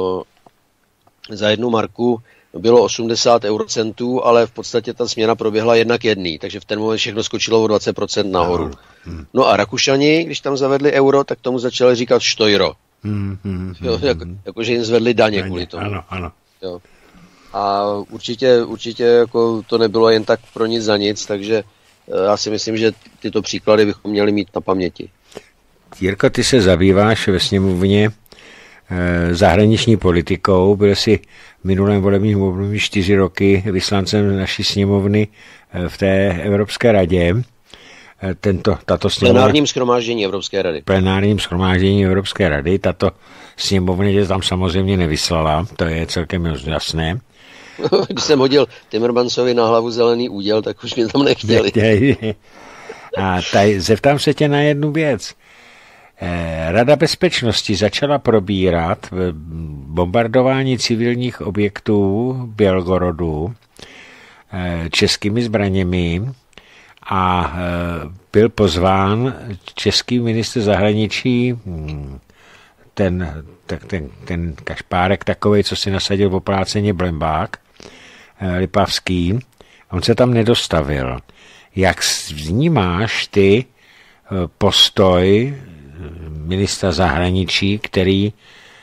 e, za jednu marku bylo osmdesát eurocentů, ale v podstatě ta směna proběhla jednak jedný, takže v ten moment všechno skočilo o dvacet procent nahoru. Hmm. No a Rakušani, když tam zavedli euro, tak tomu začali říkat štojro. Hmm, hmm, jo, jako, jakože jim zvedli daně kvůli tomu. Ano, ano. Jo. A určitě, určitě jako to nebylo jen tak pro nic za nic, takže já si myslím, že tyto příklady bychom měli mít na paměti. Jirko, ty se zabýváš ve sněmovně zahraniční politikou, byl jsi v minulém volebním období čtyři roky vyslancem naší sněmovny v té Evropské radě. Tento, tato sněmovna, plenárním shromáždění Evropské rady. Plenárním shromáždění Evropské rady. Tato sněmovna tě tam samozřejmě nevyslala, to je celkem jasné. Když jsem hodil Timmermansovi na hlavu zelený úděl, tak už mě tam nechtěli. A tady zeptám se tě na jednu věc. Rada bezpečnosti začala probírat bombardování civilních objektů v Bělgorodu českými zbraněmi a byl pozván český ministr zahraničí, ten, ten, ten kašpárek takovej, co si nasadil v opláceně Blembák, Lipavský, on se tam nedostavil. Jak vnímáš ty postoj ministra zahraničí, který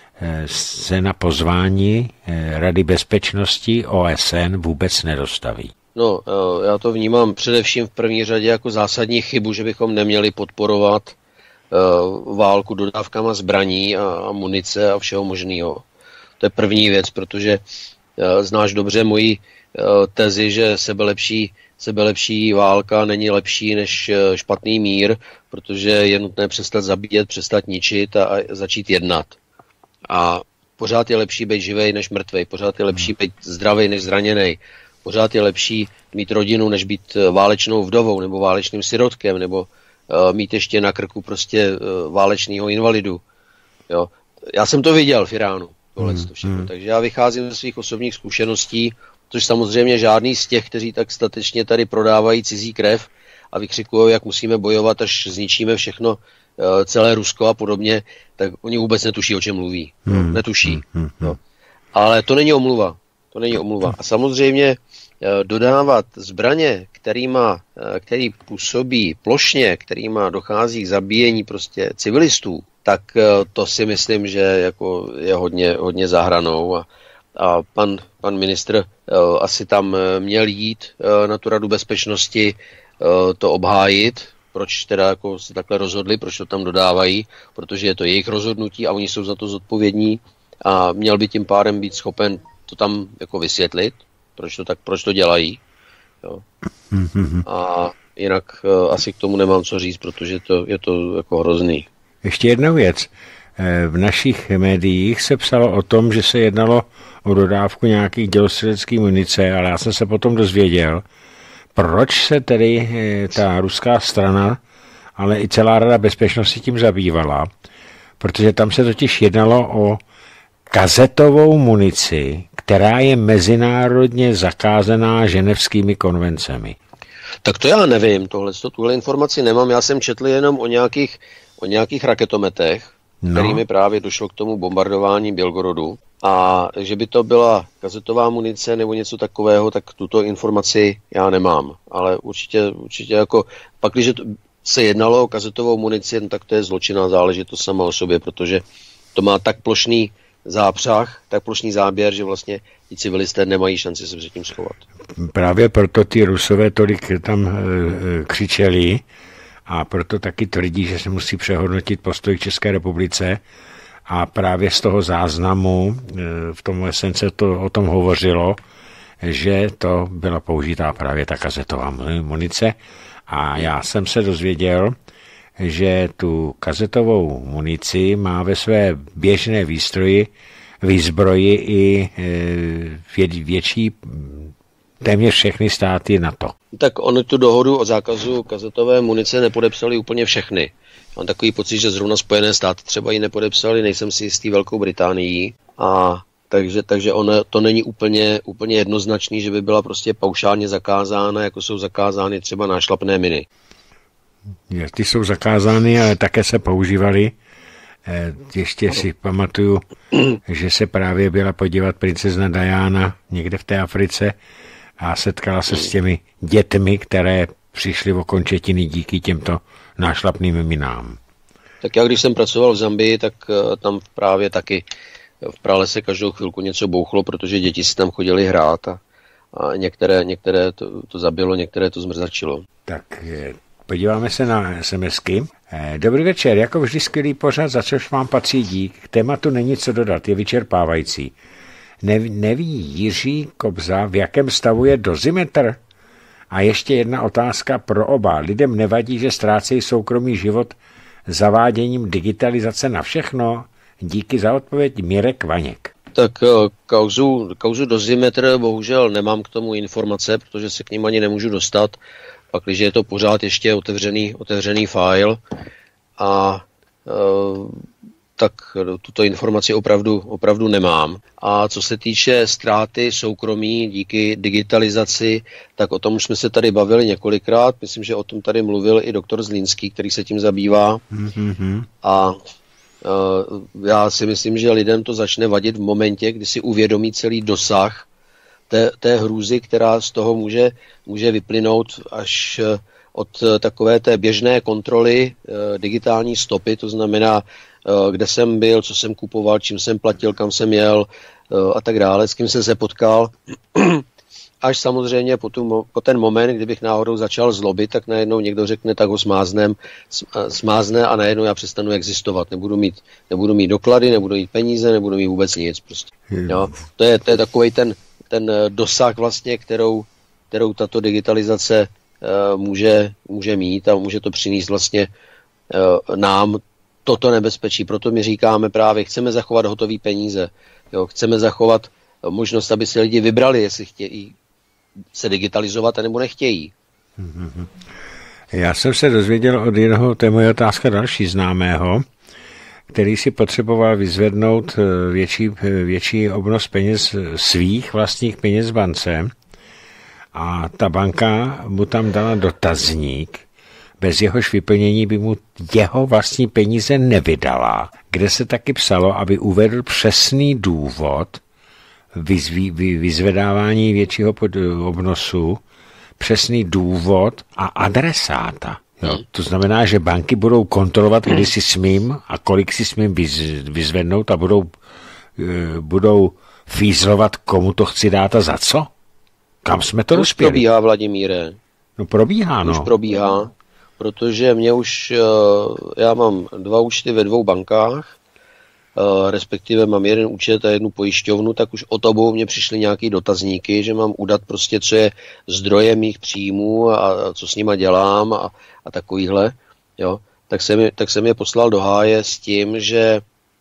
se na pozvání Rady bezpečnosti O S N vůbec nedostaví? No, já to vnímám především v první řadě jako zásadní chybu, že bychom neměli podporovat válku dodávkama zbraní a munice a všeho možného. To je první věc, protože znáš dobře moji tezi, že sebelepší, sebelepší válka není lepší než špatný mír, protože je nutné přestat zabíjet, přestat ničit a, a začít jednat. A pořád je lepší být živej než mrtvej, pořád je lepší být zdravý než zraněnej, pořád je lepší mít rodinu, než být válečnou vdovou nebo válečným sirotkem, nebo uh, mít ještě na krku prostě uh, válečného invalidu. Jo. Já jsem to viděl v Iránu, tohle to všechno. Hmm. Takže já vycházím ze svých osobních zkušeností, což samozřejmě žádný z těch, kteří tak statečně tady prodávají cizí krev a vykřikují, jak musíme bojovat, až zničíme všechno, uh, celé Rusko a podobně, tak oni vůbec netuší, o čem mluví. Hmm. Netuší. Hmm. No. Ale to není omluva. To není omluva. A samozřejmě dodávat zbraně, kterýma, který působí plošně, kterýma dochází k zabíjení prostě civilistů, tak to si myslím, že jako je hodně, hodně za hranou. A, a pan, pan ministr asi tam měl jít na tu Radu bezpečnosti to obhájit, proč teda jako se takhle rozhodli, proč to tam dodávají, protože je to jejich rozhodnutí a oni jsou za to zodpovědní a měl by tím pádem být schopen to tam jako vysvětlit, proč to tak, proč to dělají. Jo. A jinak uh, asi k tomu nemám co říct, protože to, je to jako hrozný. Ještě jedna věc. V našich médiích se psalo o tom, že se jednalo o dodávku nějakých dělostřeleckých munice, ale já jsem se potom dozvěděl, proč se tedy ta ruská strana, ale i celá Rada bezpečnosti tím zabývala, protože tam se totiž jednalo o kazetovou munici, která je mezinárodně zakázaná ženevskými konvencemi. Tak to já nevím, tohle, tuhle informaci nemám, já jsem četl jenom o nějakých, o nějakých raketometech, no. kterými právě došlo k tomu bombardování Bělgorodu. A že by to byla kazetová munice nebo něco takového, tak tuto informaci já nemám. Ale určitě, určitě jako, pak když se jednalo o kazetovou munici, no, tak to je zločinná záležitost sama o sobě, protože to má tak plošný zápřah, tak plošný záběr, že vlastně ti civilisté nemají šanci se předtím schovat. Právě proto ty Rusové tolik tam e, křičeli a proto taky tvrdí, že se musí přehodnotit postoj k České republice a právě z toho záznamu e, v tom esence to o tom hovořilo, že to byla použitá právě ta kazetová munice a já jsem se dozvěděl, že tu kazetovou munici má ve své běžné výstroji, výzbroji i vě, větší téměř všechny státy NATO. Tak oni tu dohodu o zákazu kazetové munice nepodepsali úplně všechny. Mám takový pocit, že zrovna Spojené státy třeba ji nepodepsali, nejsem si jistý Velkou Británií. A takže, takže ono to není úplně, úplně jednoznačný, že by byla prostě paušálně zakázána, jako jsou zakázány třeba nášlapné miny. Ty jsou zakázány, ale také se používaly. Ještě si pamatuju, že se právě byla podívat princezna Diana někde v té Africe a setkala se s těmi dětmi, které přišly v okončetiny díky těmto nášlapným minám. Tak já, když jsem pracoval v Zambii, tak tam právě taky v pralese každou chvilku něco bouchlo, protože děti si tam chodily hrát a, a některé, některé to, to zabilo, některé to zmrzačilo. Tak podíváme se na SMSky. Dobrý večer, jako vždy skvělý pořad, za což vám patří dík. K tématu není co dodat, je vyčerpávající. Ne, neví Jiří Kobza, v jakém stavu je dozimetr? A ještě jedna otázka pro oba. Lidem nevadí, že ztrácejí soukromý život zaváděním digitalizace na všechno? Díky za odpověď, Mirek Vaněk. Tak kauzu, kauzu dozimetr bohužel nemám k tomu informace, protože se k ním ani nemůžu dostat. Pak, když je to pořád ještě otevřený, otevřený file a e, tak tuto informaci opravdu, opravdu nemám. A co se týče ztráty soukromí díky digitalizaci, tak o tom už jsme se tady bavili několikrát. Myslím, že o tom tady mluvil i doktor Zlínský, který se tím zabývá. Mm-hmm. A e, já si myslím, že lidem to začne vadit v momentě, kdy si uvědomí celý dosah té, té hrůzy, která z toho může, může vyplynout až od takové té běžné kontroly digitální stopy, to znamená, kde jsem byl, co jsem kupoval, čím jsem platil, kam jsem jel a tak dále, s kým jsem se potkal. Až samozřejmě po, tu, po ten moment, kdybych náhodou začal zlobit, tak najednou někdo řekne, tak ho smáznem, smázne a najednou já přestanu existovat. Nebudu mít, nebudu mít doklady, nebudu mít peníze, nebudu mít vůbec nic. Prostě. Jo? To je, to je takovej ten, ten dosah vlastně, kterou, kterou tato digitalizace uh, může, může mít a může to přinést vlastně uh, nám toto nebezpečí. Proto my říkáme právě, chceme zachovat hotový peníze. Jo? Chceme zachovat možnost, aby si lidi vybrali, jestli chtějí se digitalizovat, nebo nechtějí. Já jsem se dozvěděl od jednoho, to je moje otázka další známého, který si potřeboval vyzvednout větší, větší obnos peněz, svých vlastních peněz v bance, a ta banka mu tam dala dotazník, bez jehož vyplnění by mu jeho vlastní peníze nevydala, kde se taky psalo, aby uvedl přesný důvod vyzví, vy, vyzvedávání většího pod, obnosu, přesný důvod a adresáta. Jo? To znamená, že banky budou kontrolovat, kdy si smím a kolik si smím vyz, vyzvednout a budou, e, budou fízlovat, komu to chci dát a za co? Kam jsme to dospěli? Už probíhá, Vladimíre. No probíhá, no. Už probíhá, protože mě už, já mám dva účty ve dvou bankách, respektive mám jeden účet a jednu pojišťovnu, tak už od obou mě přišly nějaký dotazníky, že mám udat prostě, co je zdrojem mých příjmů a co s nima dělám a, a takovýhle, jo. Tak jsem, je, tak jsem je poslal do háje s tím, že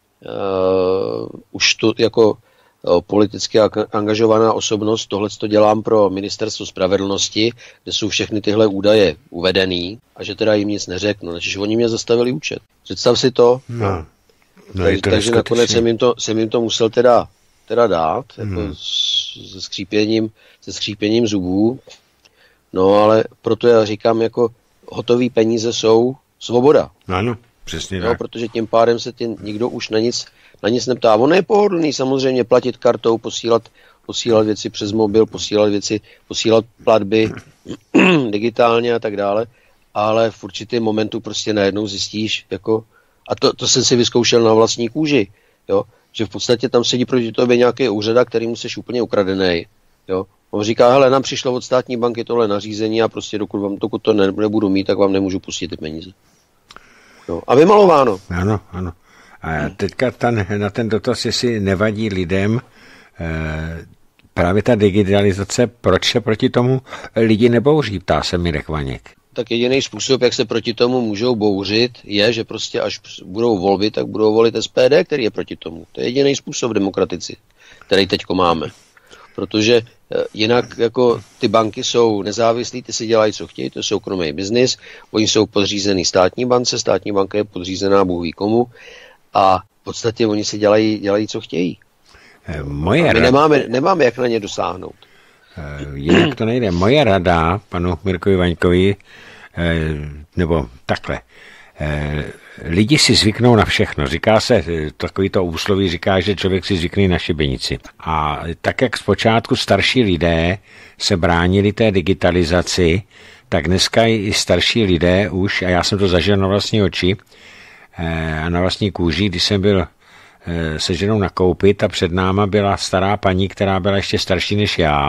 uh, už to jako uh, politicky angažovaná osobnost, tohle to dělám pro Ministerstvo spravedlnosti, kde jsou všechny tyhle údaje uvedený a že teda jim nic neřeknu, takže oni mě zastavili účet. Představ si to. No. No, takže takže nakonec jsem jim, to, jsem jim to musel teda, teda dát, hmm. jako se skřípěním, se skřípěním zubů. No ale proto já říkám, jako hotový peníze jsou svoboda. Ano, přesně no, tak. Protože tím pádem se tě nikdo už na nic, na nic neptá. Ono je pohodlný samozřejmě platit kartou, posílat, posílat věci přes mobil, posílat věci, posílat platby digitálně a tak dále, ale v určitém momentu prostě najednou zjistíš, jako a to, to jsem si vyzkoušel na vlastní kůži, jo? Že v podstatě tam sedí proti tobě nějaký úřada, kterým jsi úplně ukradený. Jo? On říká, hele, nám přišlo od státní banky tohle nařízení a prostě dokud, vám, dokud to ne, nebudu mít, tak vám nemůžu pustit ty peníze. Jo? A vymalováno. Ano, ano. A teďka ten, na ten dotaz, jestli nevadí lidem eh, právě ta digitalizace, proč se proti tomu lidi nebouří, ptá se Mirek Vaněk. Tak jediný způsob, jak se proti tomu můžou bouřit, je, že prostě až budou volby, tak budou volit S P D, který je proti tomu. To je jediný způsob demokratici, který teďko máme. Protože jinak jako ty banky jsou nezávislí, ty si dělají, co chtějí, to je soukromý biznis, oni jsou podřízený státní bance, státní banka je podřízená Bůh ví komu a v podstatě oni si dělají, dělají co chtějí. Moje my rada... nemáme, nemáme jak na ně dosáhnout. Jinak to nejde. Moje rada panu Mirkovi Vaňkovi, nebo takhle, lidi si zvyknou na všechno. Říká se, takový to úsloví říká, že člověk si zvykne na šibenici. A tak, jak zpočátku starší lidé se bránili té digitalizaci, tak dneska i starší lidé už, a já jsem to zažil na vlastní oči a na vlastní kůži, když jsem byl se ženou nakoupit a před náma byla stará paní, která byla ještě starší než já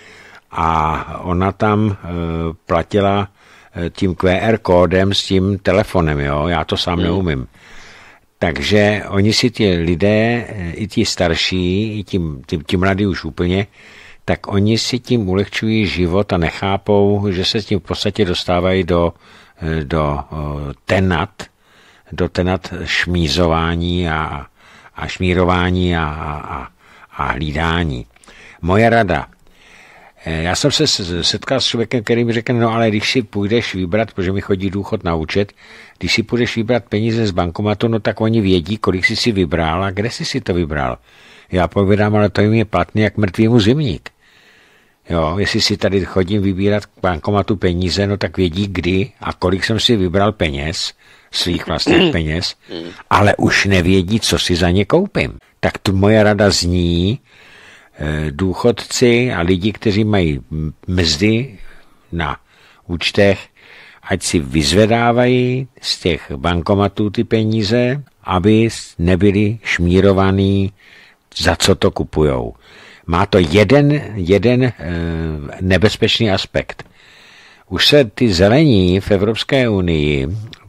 a ona tam e, platila e, tím Q R kódem s tím telefonem, jo, já to sám hmm. neumím. Takže oni si ti lidé, i ti starší, i ti, ti, ti mladí už úplně, tak oni si tím ulehčují život a nechápou, že se s tím v podstatě dostávají do, do tenat, do tenat šmízování a, a šmírování a, a, a hlídání. Moje rada. Já jsem se setkal s člověkem, který mi řekl, no ale když si půjdeš vybrat, protože mi chodí důchod na účet, když si půjdeš vybrat peníze z bankomatu, no tak oni vědí, kolik jsi si vybral a kde jsi si to vybral. Já povídám, ale to jim je platný jak mrtvýmu zimník. Jo, jestli si tady chodím vybírat k bankomatu peníze, no tak vědí, kdy a kolik jsem si vybral peněz, svých vlastních peněz, ale už nevědí, co si za ně koupím. Tak tu moje rada zní, důchodci a lidi, kteří mají mzdy na účtech, ať si vyzvedávají z těch bankomatů ty peníze, aby nebyli šmírovaný, za co to kupujou. Má to jeden, jeden e, nebezpečný aspekt. Už se ty zelení v Evropské unii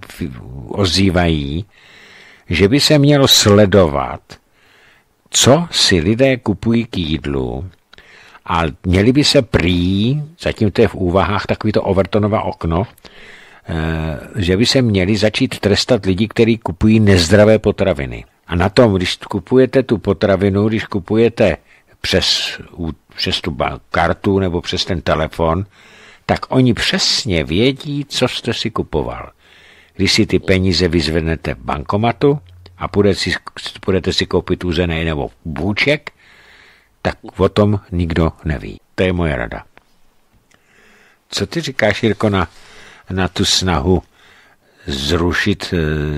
ozývají, že by se mělo sledovat, co si lidé kupují k jídlu, a měli by se prý, zatím to je v úvahách takovýto Overtonova okno, že by se měli začít trestat lidi, kteří kupují nezdravé potraviny. A na tom, když kupujete tu potravinu, když kupujete přes, přes tu kartu nebo přes ten telefon, tak oni přesně vědí, co jste si kupoval. Když si ty peníze vyzvednete v bankomatu a budete si, budete si koupit uzený nebo bůček, tak o tom nikdo neví. To je moje rada. Co ty říkáš, Jirko, na, na tu snahu zrušit,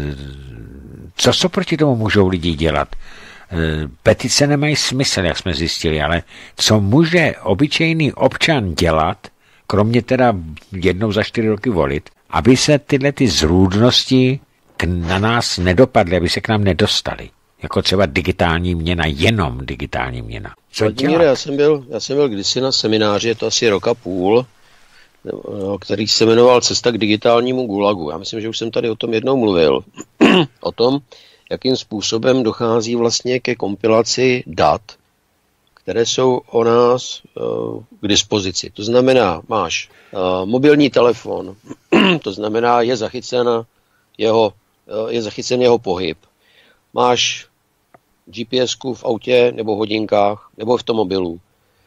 co co proti tomu můžou lidi dělat? Petice nemají smysl, jak jsme zjistili, ale co může obyčejný občan dělat, kromě teda jednou za čtyři roky volit, aby se tyhle ty zrůdnosti k, na nás nedopadly, aby se k nám nedostaly? Jako třeba digitální měna, jenom digitální měna. Co dělat? Já jsem byl, já jsem byl kdysi na semináři, je to asi rok a půl, který se jmenoval Cesta k digitálnímu gulagu. Já myslím, že už jsem tady o tom jednou mluvil. O tom, jakým způsobem dochází vlastně ke kompilaci dat, které jsou o nás uh, k dispozici. To znamená, máš uh, mobilní telefon, to znamená, je zachycen jeho, uh, je zachycen jeho pohyb. Máš G P S ku v autě nebo v hodinkách nebo v tom mobilu.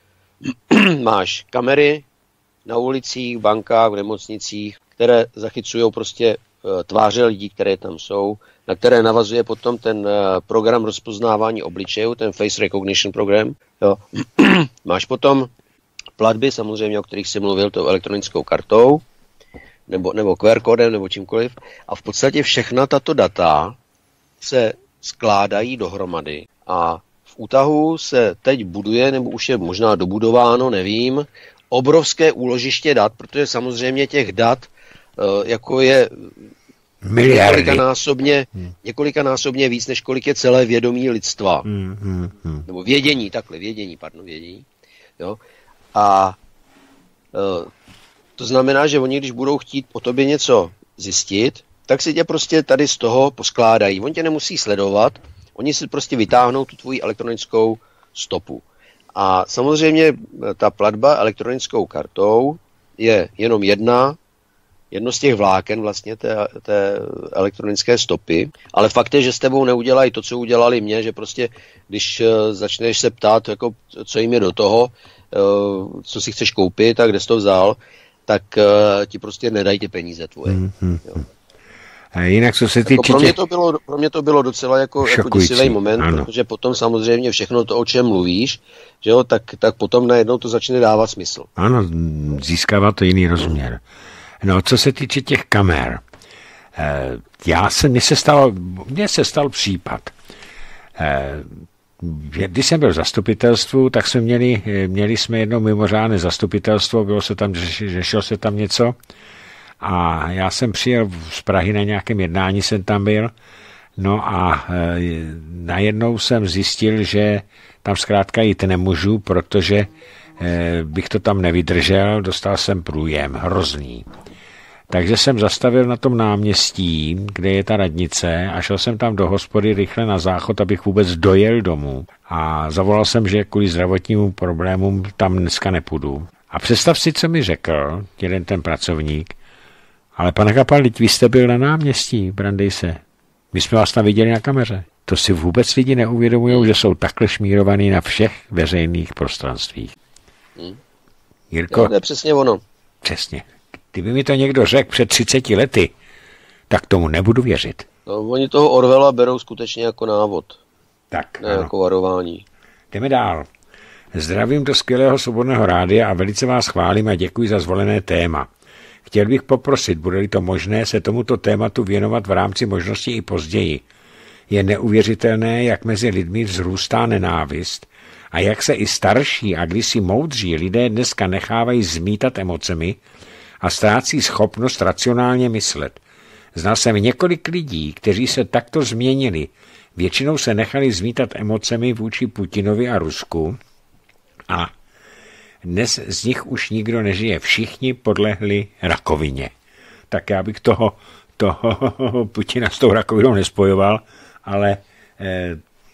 Máš kamery na ulicích, v bankách, v nemocnicích, které zachycují prostě uh, tváře lidí, které tam jsou, na které navazuje potom ten uh, program rozpoznávání obličejů, ten face recognition program. Jo. Máš potom platby, samozřejmě, o kterých jsem mluvil, tou elektronickou kartou, nebo, nebo Q R kódem, nebo čímkoliv. A v podstatě všechna tato data se skládají dohromady. A v útahu se teď buduje, nebo už je možná dobudováno, nevím, obrovské úložiště dat, protože samozřejmě těch dat, jako je několikanásobně, hmm. několikanásobně víc, než kolik je celé vědomí lidstva. Hmm, hmm, hmm. Nebo vědění, takhle, vědění, pardon, vědění. Jo? A e, to znamená, že oni, když budou chtít po tobě něco zjistit, tak si tě prostě tady z toho poskládají. Oni tě nemusí sledovat, oni si prostě vytáhnou tu tvoji elektronickou stopu. A samozřejmě ta platba elektronickou kartou je jenom jedna, jedno z těch vláken vlastně té, té elektronické stopy, ale fakt je, že s tebou neudělají to, co udělali mě, že prostě, když začneš se ptát, jako, co jim je do toho, co si chceš koupit, tak kde jsi to vzal, tak ti prostě nedají ty peníze tvoje. Mm-hmm. Jo. A jinak, co se týče... Jako pro, mě to bylo, pro mě to bylo docela jako, jako děsivý moment, ano. Protože potom samozřejmě všechno to, o čem mluvíš, že jo, tak, tak potom najednou to začne dávat smysl. Ano, získává to jiný rozměr. No, co se týče těch kamer, já se, mně se stal, mně se stal případ. Když jsem byl v zastupitelstvu, tak jsme měli, měli jsme jedno mimořádné zastupitelstvo, bylo se tam, řešilo se tam něco. A já jsem přijel z Prahy na nějakém jednání, jsem tam byl, no a e, najednou jsem zjistil, že tam zkrátka jít nemůžu, protože e, bych to tam nevydržel, dostal jsem průjem, hrozný. Takže jsem zastavil na tom náměstí, kde je ta radnice, a šel jsem tam do hospody rychle na záchod, abych vůbec dojel domů. A zavolal jsem, že kvůli zdravotnímu problémům tam dneska nepůjdu. A představ si, co mi řekl jeden ten pracovník. Ale pane Kapal, vy jste byl na náměstí, Brandejse. My jsme vás tam viděli na kameře. To si vůbec lidi neuvědomují, že jsou takhle šmírovaný na všech veřejných prostranstvích. Hmm. Jirko? To je přesně ono. Přesně. Kdyby mi to někdo řekl před třiceti lety, tak tomu nebudu věřit. No, oni toho Orwella berou skutečně jako návod. Tak, ne ano. Jako varování. Jdeme dál. Zdravím do skvělého svobodného rádia a velice vás chválím a děkuji za zvolené téma. Chtěl bych poprosit, bude-li to možné, se tomuto tématu věnovat v rámci možností i později. Je neuvěřitelné, jak mezi lidmi vzrůstá nenávist A jak se i starší a kdysi moudří lidé dneska nechávají zmítat emocemi a ztrácí schopnost racionálně myslet. Znal jsem několik lidí, kteří se takto změnili. Většinou se nechali zmítat emocemi vůči Putinovi a Rusku a dnes z nich už nikdo nežije. Všichni podlehli rakovině. Tak já bych toho, toho Putina s tou rakovinou nespojoval, ale eh,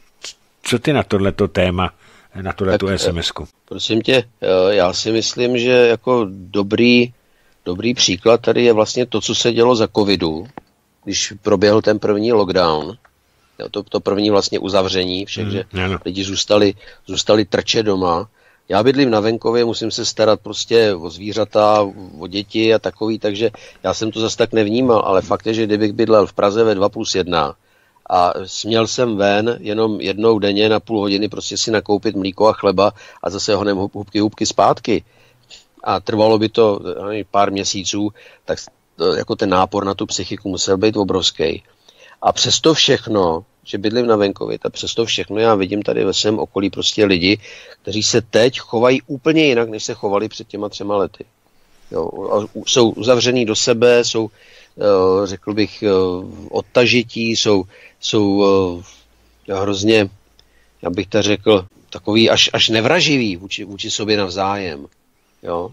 co ty na tohleto téma, na tohleto es em esku? Prosím tě, já si myslím, že jako dobrý, dobrý příklad tady je vlastně to, co se dělo za covidu, když proběhl ten první lockdown, to, to první vlastně uzavření všech, mm, že ano. lidi zůstali, zůstali trče doma. Já bydlím na venkově, musím se starat prostě o zvířata, o děti a takový, takže já jsem to zas tak nevnímal, ale fakt je, že kdybych bydlel v Praze ve dva plus jedna a směl jsem ven jenom jednou denně na půl hodiny prostě si nakoupit mlíko a chleba a zase honem hubky, hubky zpátky a trvalo by to pár měsíců, tak jako ten nápor na tu psychiku musel být obrovský. A přesto všechno, že bydlím na venkově, a přesto všechno já vidím tady ve svém okolí prostě lidi, kteří se teď chovají úplně jinak, než se chovali před těma třema lety. Jo, a jsou uzavřený do sebe, jsou, řekl bych, odtažití, jsou, jsou hrozně, já bych tak řekl, takový až, až nevraživý vůči, vůči sobě navzájem. Jo.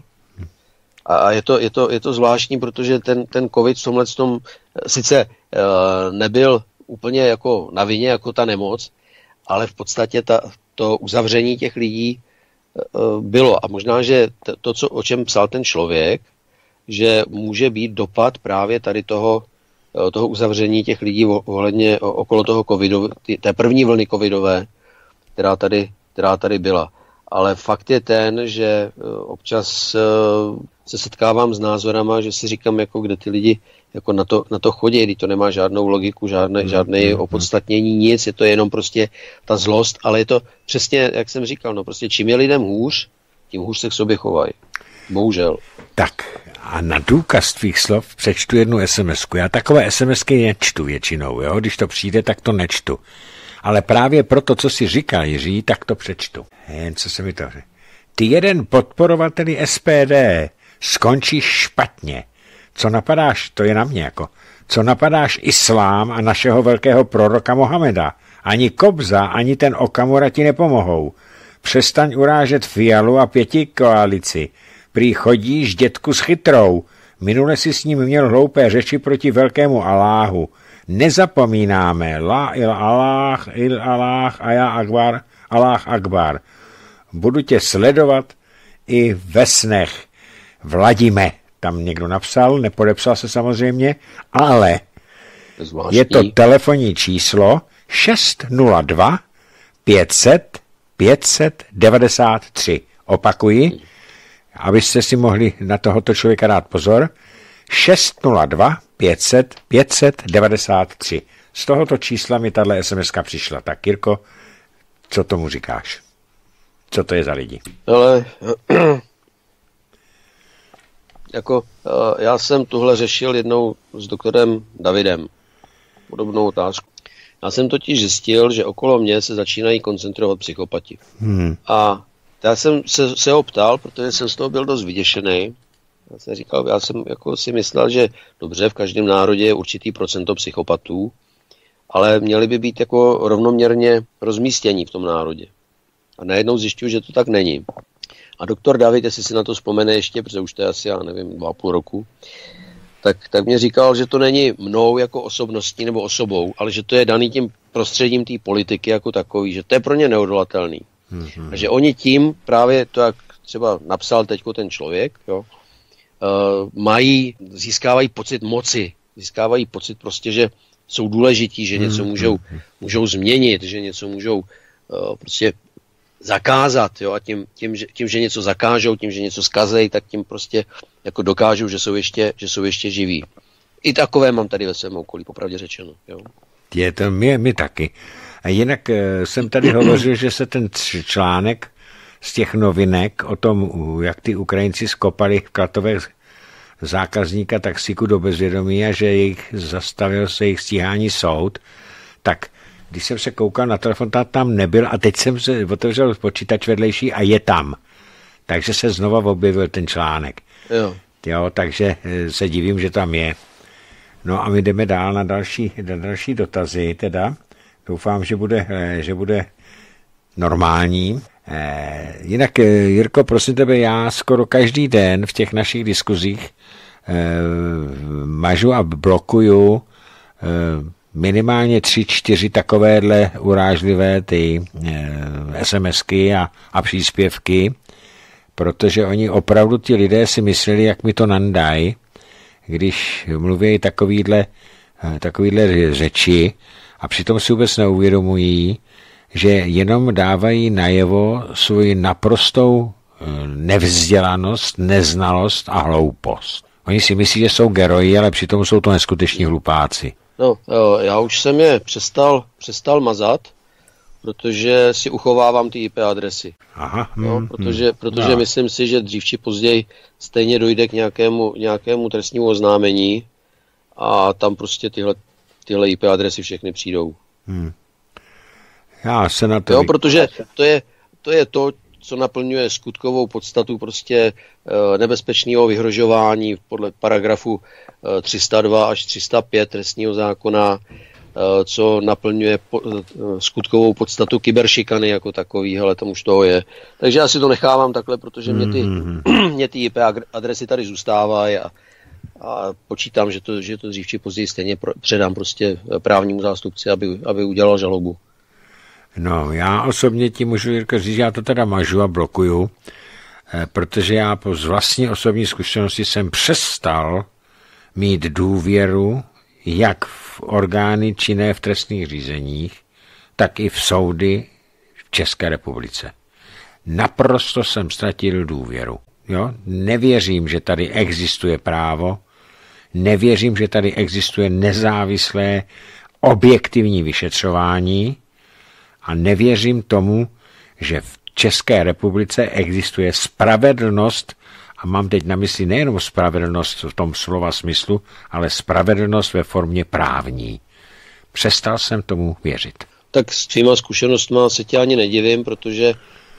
A je to, je to, je to zvláštní, protože ten, ten covid v tomhle tom sice nebyl úplně jako na vině, jako ta nemoc, ale v podstatě ta, to uzavření těch lidí bylo. A možná, že to, co, o čem psal ten člověk, že může být dopad právě tady toho, toho uzavření těch lidí ohledně okolo toho covidu, té první vlny covidové, která tady, která tady byla. Ale fakt je ten, že občas se setkávám s názorama, že si říkám, jako kde ty lidi jako na to, na to chodí, když to nemá žádnou logiku, žádné, žádné opodstatnění, nic, je to jenom prostě ta zlost, ale je to přesně, jak jsem říkal, no prostě čím je lidem hůř, tím hůř se k sobě chovají. Bohužel. Tak a na důkaz tvých slov přečtu jednu es em esku. Já takové es em esky nečtu většinou, jo? Když to přijde, tak to nečtu. Ale právě proto, co si říkal Jiří, tak to přečtu. Jen co se mi to řekl. Ty jeden podporovateli es pé dé skončíš špatně. Co napadáš, to je na mě jako, co napadáš islám a našeho velkého proroka Mohameda. Ani Kobza, ani ten Okamura ti nepomohou. Přestaň urážet Fialu a pěti koalici. Prý chodíš dětku s chytrou. Minule si s ním měl hloupé řeči proti velkému Aláhu. Nezapomínáme. La il Aláh, il Aláh a já Akbar, Aláh Akbar. Budu tě sledovat i ve snech. Vladime. Tam někdo napsal, nepodepsal se samozřejmě, ale zvláštní. Je to telefonní číslo šest nula dva pět set pět set devadesát tři. Opakuji, abyste si mohli na tohoto člověka dát pozor. šest nula dva pět set pět set devadesát tři. Z tohoto čísla mi tahle es em eska přišla. Tak Jirko, co tomu říkáš? Co to je za lidi? Ale jako já jsem tuhle řešil jednou s doktorem Davidem. Podobnou otázku. Já jsem totiž zjistil, že okolo mě se začínají koncentrovat psychopati. Hmm. A já jsem se, se ho ptal, protože jsem z toho byl dost vyděšený. Já jsem říkal, já jsem jako si myslel, že dobře, v každém národě je určitý procento psychopatů, ale měli by být jako rovnoměrně rozmístění v tom národě. A najednou zjišťuju, že to tak není. A doktor David, jestli si na to vzpomene ještě, protože už to je asi, já nevím, dva a půl roku, tak, tak mě říkal, že to není mnou jako osobností nebo osobou, ale že to je daný tím prostředím té politiky jako takový, že to je pro ně neodolatelný. Mm-hmm. A že oni tím právě to, jak třeba napsal teďko ten člověk, jo, uh, mají, získávají pocit moci, získávají pocit prostě, že jsou důležití, že něco můžou, můžou změnit, že něco můžou uh, prostě zakázat, jo, a tím, tím, že, tím, že něco zakážou, tím, že něco zkazejí, tak tím prostě jako dokážou, že jsou ještě, že jsou ještě živí. I takové mám tady ve svém okolí, popravdě řečeno. Jo. Je to my, my taky. A jinak jsem tady hovořil, že se ten článek z těch novinek o tom, jak ty Ukrajinci skopali v Klatovech zákazníka taxíku do bezvědomí a že jich zastavil se jejich stíhání soud, tak když jsem se koukal na telefon, tam nebyl a teď jsem se otevřel počítač vedlejší a je tam. Takže se znova objevil ten článek. Jo. Jo, takže se divím, že tam je. No a my jdeme dál na další, na další dotazy, teda. Doufám, že bude, že bude normální. Eh, jinak, Jirko, prosím tebe, já skoro každý den v těch našich diskuzích eh, mažu a blokuju eh, minimálně tři, čtyři takovéhle urážlivé ty eh, SMSky a, a příspěvky, protože oni opravdu ti lidé si mysleli, jak mi to nandají, když mluví takovýhle, takovýhle řeči a přitom si vůbec neuvědomují, že jenom dávají najevo svoji naprostou nevzdělanost, neznalost a hloupost. Oni si myslí, že jsou geroji, ale přitom jsou to neskuteční hlupáci. No, já už jsem je přestal, přestal mazat, protože si uchovávám ty I P adresy. Aha. No, hmm, protože hmm, protože no. myslím si, že dřív či později stejně dojde k nějakému, nějakému trestnímu oznámení a tam prostě tyhle, tyhle I P adresy všechny přijdou. Hmm. Já se na to... Jo, protože to je, to je to, co naplňuje skutkovou podstatu prostě e, nebezpečného vyhrožování podle paragrafu e, tři sta dva až tři sta pět trestního zákona, e, co naplňuje po, e, skutkovou podstatu kyberšikany jako takový, ale tam už toho je. Takže já si to nechávám takhle, protože mě ty, mm-hmm. mě ty I P adresy tady zůstávají a, a počítám, že to, že to dřív či později stejně pro, předám prostě právnímu zástupci, aby, aby udělal žalobu. No, já osobně ti můžu, Jirko, říct, že já to teda mažu a blokuju, protože já z vlastní osobní zkušenosti jsem přestal mít důvěru jak v orgány činné v trestních řízeních, tak i v soudy v České republice. Naprosto jsem ztratil důvěru. Jo? Nevěřím, že tady existuje právo, nevěřím, že tady existuje nezávislé objektivní vyšetřování, a nevěřím tomu, že v České republice existuje spravedlnost, a mám teď na mysli nejenom spravedlnost v tom slova smyslu, ale spravedlnost ve formě právní. Přestal jsem tomu věřit. Tak s tvýma zkušenostma se tě ani nedivím, protože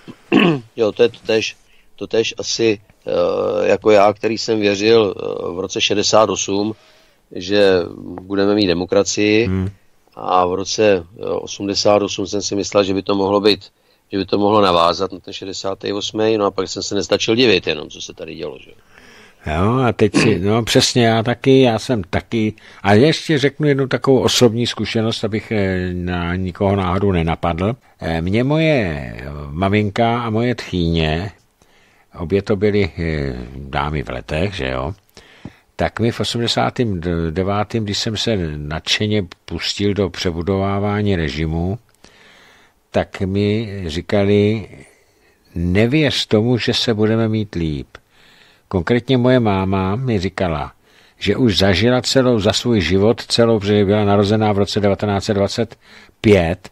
jo, to je totéž, totéž asi uh, jako já, který jsem věřil uh, v roce šedesát osm, že budeme mít demokracii, hmm. A v roce osmdesát osm jsem si myslel, že by to mohlo být, že by to mohlo navázat na ten šedesátý osmý No a pak jsem se nestačil divit jenom, co se tady dělo, že? Jo, a teď si, no přesně, já taky, já jsem taky, a ještě řeknu jednu takovou osobní zkušenost, abych na nikoho náhodou nenapadl. Mě moje maminka a moje tchýně, obě to byly dámy v letech, že jo, tak mi v osmdesátém devátém když jsem se nadšeně pustil do přebudovávání režimu, tak mi říkali, nevěř tomu, že se budeme mít líp. Konkrétně moje máma mi říkala, že už zažila celou za svůj život, celou, protože byla narozená v roce devatenáct set dvacet pět,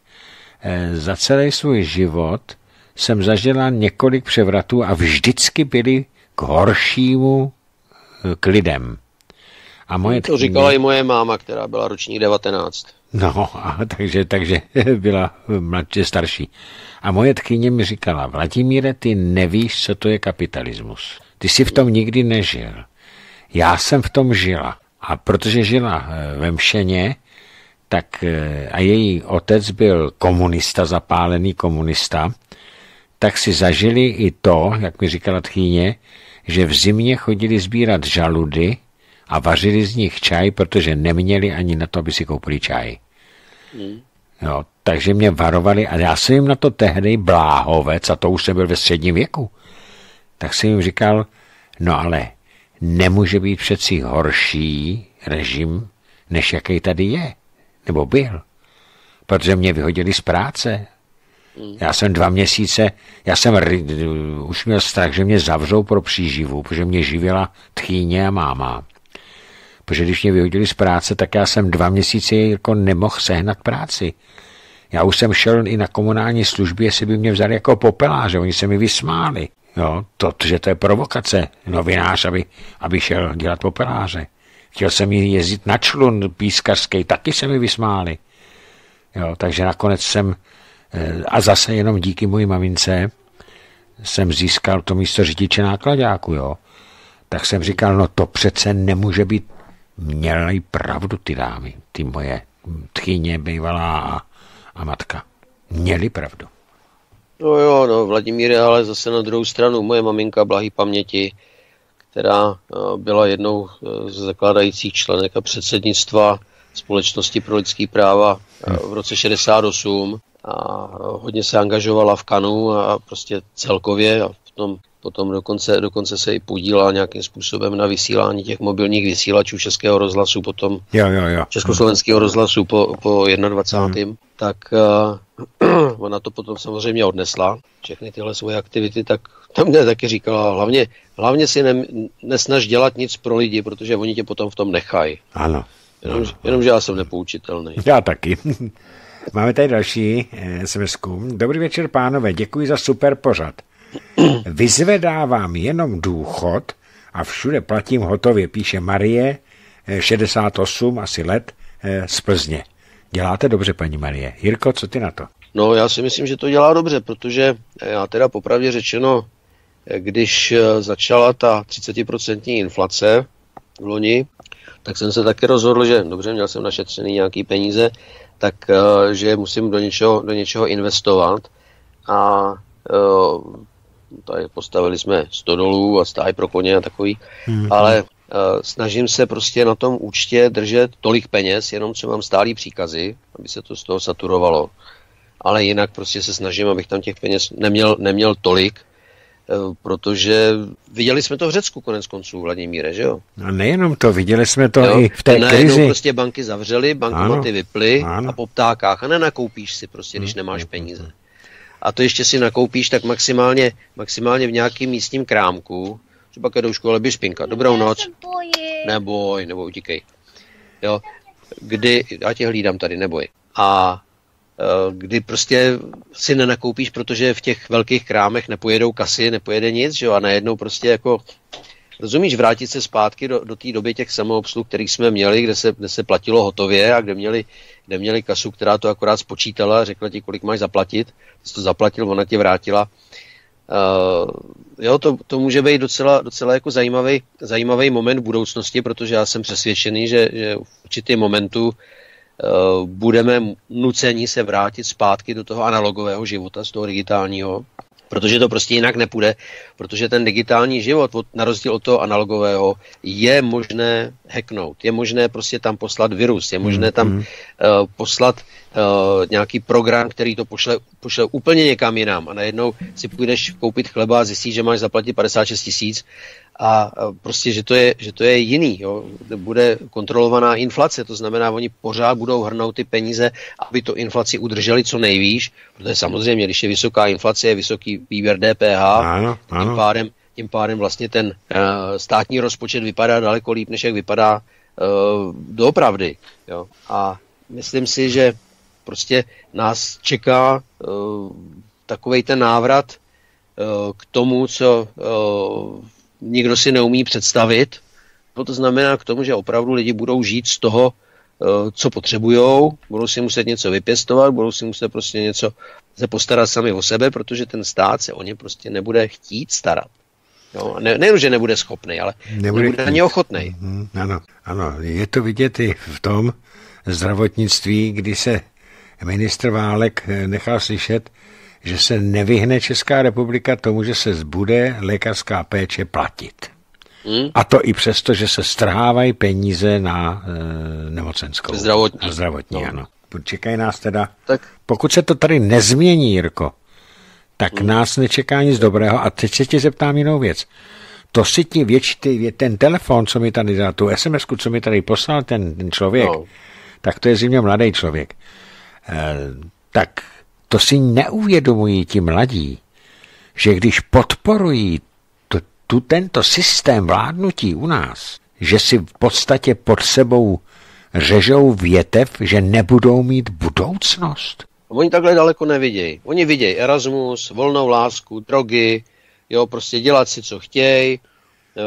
za celý svůj život jsem zažila několik převratů a vždycky byly k horšímu k lidem. A moje to říkala tchýně, i moje máma, která byla ročník devatenáct. No, a takže, takže byla mladší, starší. A moje tchýně mi říkala, Vladimíre, ty nevíš, co to je kapitalismus. Ty jsi v tom nikdy nežil. Já jsem v tom žila. A protože žila ve Mšeně, tak a její otec byl komunista, zapálený komunista, tak si zažili i to, jak mi říkala tchýně, že v zimě chodili sbírat žaludy a vařili z nich čaj, protože neměli ani na to, aby si koupili čaj. Hmm. Jo, takže mě varovali a já jsem jim na to tehdy bláhovec, a to už jsem byl ve středním věku, tak jsem jim říkal, no ale nemůže být přeci horší režim, než jaký tady je, nebo byl, protože mě vyhodili z práce. Já jsem dva měsíce, já jsem už měl strach, že mě zavřou pro příživu, protože mě živila tchýně a máma. Protože když mě vyhodili z práce, tak já jsem dva měsíce jako nemohl sehnat práci. Já už jsem šel i na komunální služby, jestli by mě vzali jako popeláře, oni se mi vysmáli. Jo, to, že to je provokace, novinář, aby, aby šel dělat popeláře. Chtěl jsem jí jezdit na člun pískařský, taky se mi vysmáli. Jo, takže nakonec jsem, a zase jenom díky mojí mamince, jsem získal to místo řidiče nákladáku, jo. Tak jsem říkal, no to přece nemůže být, měly pravdu ty dámy, ty moje tchyně, bývalá a, a matka. Měli pravdu. No jo, no, Vladimíre, ale zase na druhou stranu, moje maminka blahý paměti, která byla jednou z zakládajících členek a předsednictva Společnosti pro lidský práva v roce šedesát osm a hodně se angažovala v KANu a prostě celkově a potom, potom dokonce, dokonce se i podílela nějakým způsobem na vysílání těch mobilních vysílačů Českého rozhlasu, potom jo, jo, jo. Československého rozhlasu po, po dvacátém Hmm. Tak uh, ona to potom samozřejmě odnesla, všechny tyhle svoje aktivity, tak tam mě taky říkala, hlavně, hlavně si ne, nesnaž dělat nic pro lidi, protože oni tě potom v tom nechají. Ano. Jenom, jenomže já jsem nepoučitelný. Já taky. Máme tady další es em esku. Dobrý večer, pánové, děkuji za super pořad. Vyzvedávám jenom důchod a všude platím hotově, píše Marie, šedesát osm asi let, z Plzně. Děláte dobře, paní Marie. Jirko, co ty na to? No, já si myslím, že to dělá dobře, protože já teda popravdě řečeno, když začala ta třicetiprocentní inflace v loni, tak jsem se taky rozhodl, že dobře, měl jsem našetřený nějaký peníze, tak že musím do něčeho, do něčeho investovat a tady postavili jsme sto dolů a stáj pro koně a takový, mm-hmm. ale uh, snažím se prostě na tom účtě držet tolik peněz, jenom co mám stálý příkazy, aby se to z toho saturovalo. Ale jinak prostě se snažím, abych tam těch peněz neměl, neměl tolik, uh, protože viděli jsme to v Řecku konec konců, Vladimíre, že jo? No nejenom to, viděli jsme to jo? i v té Najednou krizi. Prostě banky zavřely, bankomaty vyply ano. A po ptákách a nenakoupíš si prostě, když nemáš peníze. A to ještě si nakoupíš tak maximálně, maximálně v nějakým místním krámku, třeba ke doušku, ale běž pinka, dobrou noc, neboj, nebo utíkej, jo, kdy, já tě hlídám tady, neboj, a e, kdy prostě si nenakoupíš, protože v těch velkých krámech nepojedou kasy, nepojede nic, že jo, a najednou prostě jako, rozumíš, vrátit se zpátky do, do té doby těch samoobsluh, kterých jsme měli, kde se, kde se platilo hotově a kde měli, kde měli kasu, která to akorát spočítala a řekla ti, kolik máš zaplatit, ty jsi to zaplatil, ona ti vrátila. Uh, jo, to, to může být docela, docela jako zajímavý, zajímavý moment v budoucnosti, protože já jsem přesvědčený, že, že v určitém momentu uh, budeme nuceni se vrátit zpátky do toho analogového života, z toho digitálního, protože to prostě jinak nepůjde, protože ten digitální život, od, na rozdíl od toho analogového, je možné hacknout, je možné prostě tam poslat virus, je možné tam uh, poslat uh, nějaký program, který to pošle, pošle úplně někam jinam a najednou si půjdeš koupit chleba a zjistíš, že máš zaplatit padesát šest tisíc a uh, prostě, že to je, že to je jiný, jo. Bude kontrolovaná inflace, to znamená, oni pořád budou hrnout ty peníze, aby to inflaci udrželi co nejvýš, protože samozřejmě, když je vysoká inflace, je vysoký výběr D P H, ano, ano. Tím, pádem, tím pádem vlastně ten uh, státní rozpočet vypadá daleko líp, než jak vypadá uh, doopravdy. Jo. A myslím si, že prostě nás čeká uh, takovej ten návrat uh, k tomu, co uh, nikdo si neumí představit. No to znamená k tomu, že opravdu lidi budou žít z toho, uh, co potřebujou, budou si muset něco vypěstovat, budou si muset prostě něco se postarat sami o sebe, protože ten stát se o ně prostě nebude chtít starat. No, ne, nejen, že nebude schopný, ale nebude, nebude ani ochotný. Mm, ano, ano, je to vidět i v tom zdravotnictví, kdy se ministr Válek nechal slyšet, že se nevyhne Česká republika tomu, že se bude lékařská péče platit. Hmm? A to i přesto, že se strhávají peníze na e, nemocenskou. Zdravotní. Na zdravotní, no. Ano. Čekají nás teda. Tak. Pokud se to tady nezmění, Jirko, tak hmm. nás nečeká nic dobrého. A teď se tě zeptám jinou věc. To si ti větší, ten telefon, co mi tady dal, tu es em esku, co mi tady poslal ten, ten člověk, no. Tak to je zřejmě mladý člověk. E, tak to si neuvědomují ti mladí, že když podporují to, tu, tento systém vládnutí u nás, že si v podstatě pod sebou řežou větev, že nebudou mít budoucnost. Oni takhle daleko nevidějí. Oni vidějí Erasmus, volnou lásku, drogy, jo, prostě dělat si, co chtějí,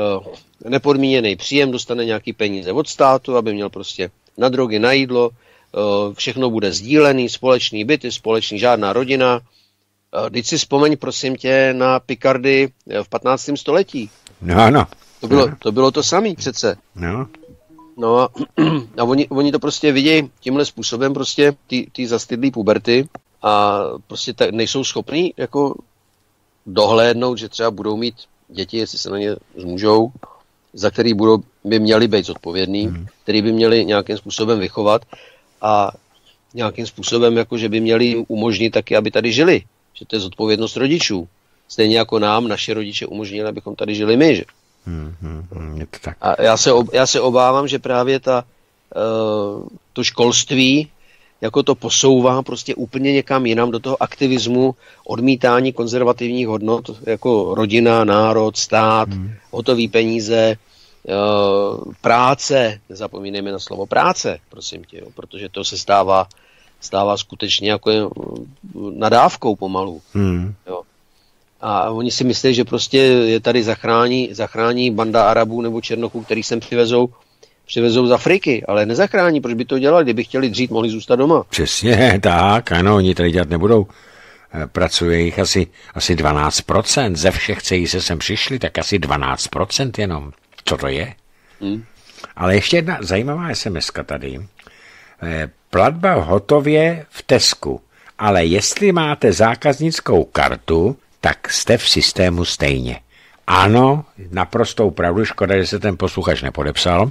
nepodmíněný příjem, dostane nějaký peníze od státu, aby měl prostě na drogy, na jídlo, všechno bude sdílený, společný byty, společný, žádná rodina. Vždyť si vzpomeň, prosím tě, na Picardy v patnáctém století. No ano. To bylo to, bylo to samé přece. No. No a, a oni, oni to prostě vidějí tímhle způsobem, prostě ty, ty zastydlý puberty a prostě tak nejsou schopní jako dohlédnout, že třeba budou mít děti, jestli se na ně zmůžou, za který budou, by měli být zodpovědný, hmm. který by měli nějakým způsobem vychovat a nějakým způsobem, jako že by měli jim umožnit taky, aby tady žili. Že to je zodpovědnost rodičů. Stejně jako nám, naši rodiče umožnili, abychom tady žili my, že? Hmm, hmm, hmm, je to tak. A já se, ob, já se obávám, že právě ta, uh, to školství jako to posouvá prostě úplně někam jinam do toho aktivismu, odmítání konzervativních hodnot, jako rodina, národ, stát, hmm. hotový peníze, uh, práce, nezapomínejme na slovo práce, prosím tě, jo, protože to se stává, stává skutečně jako nadávkou pomalu. Hmm. Jo. A oni si myslí, že prostě je tady zachrání, zachrání banda Arabů nebo Černochů, který sem přivezou, přivezou z Afriky, ale nezachrání, proč by to dělali, kdyby chtěli dřít, mohli zůstat doma. Přesně, tak, ano, oni tady dělat nebudou. Pracuje jich asi, asi dvanáct procent, ze všech, kteří se sem přišli, tak asi dvanáct procent jenom. Co to je? Hmm. Ale ještě jedna zajímavá es em eska tady. Platba hotově v Tesku, ale jestli máte zákaznickou kartu, tak jste v systému stejně. Ano, naprostou pravdu, škoda, že se ten posluchač nepodepsal,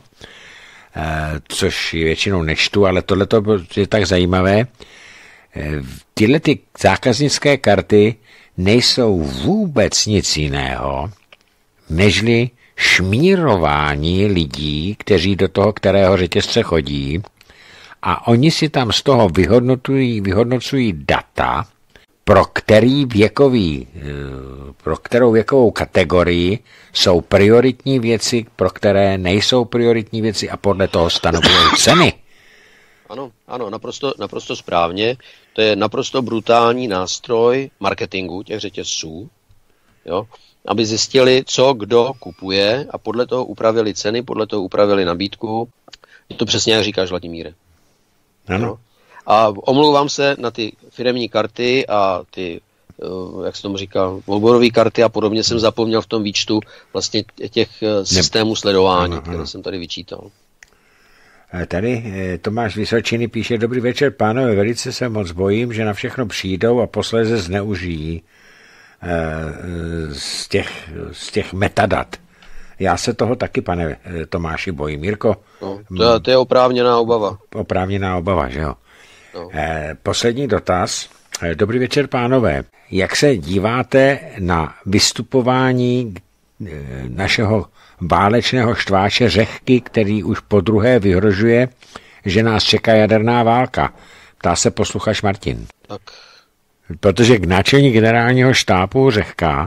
což většinou nečtu, ale tohle je tak zajímavé. Tyhle ty zákaznické karty nejsou vůbec nic jiného, nežli šmírování lidí, kteří do toho kterého řetězce chodí, a oni si tam z toho vyhodnocují, vyhodnocují data, pro který věkový, pro kterou věkovou kategorii jsou prioritní věci, pro které nejsou prioritní věci a podle toho stanovují ceny. Ano, ano, naprosto, naprosto správně. To je naprosto brutální nástroj marketingu těch řetězců, jo, aby zjistili, co kdo kupuje a podle toho upravili ceny, podle toho upravili nabídku. Je to přesně, jak říkáš, Vladimíre. Ano. No. A omlouvám se na ty firemní karty a ty, jak se tomu říká, volborové karty a podobně jsem zapomněl v tom výčtu vlastně těch systémů sledování, ano, které ano. jsem tady vyčítal. Tady Tomáš Vysočiny píše: Dobrý večer, pánové, velice se moc bojím, že na všechno přijdou a posléze zneužijí z těch, z těch metadat. Já se toho taky, pane Tomáši, bojím. Jirko? No, to, to je oprávněná obava. Oprávněná obava, že jo? No. Poslední dotaz. Dobrý večer, pánové. Jak se díváte na vystupování našeho válečného štváče Řehky, který už po druhé vyhrožuje, že nás čeká jaderná válka? Ptá se posluchač Martin. Tak. Protože k náčelník generálního štábu Řehka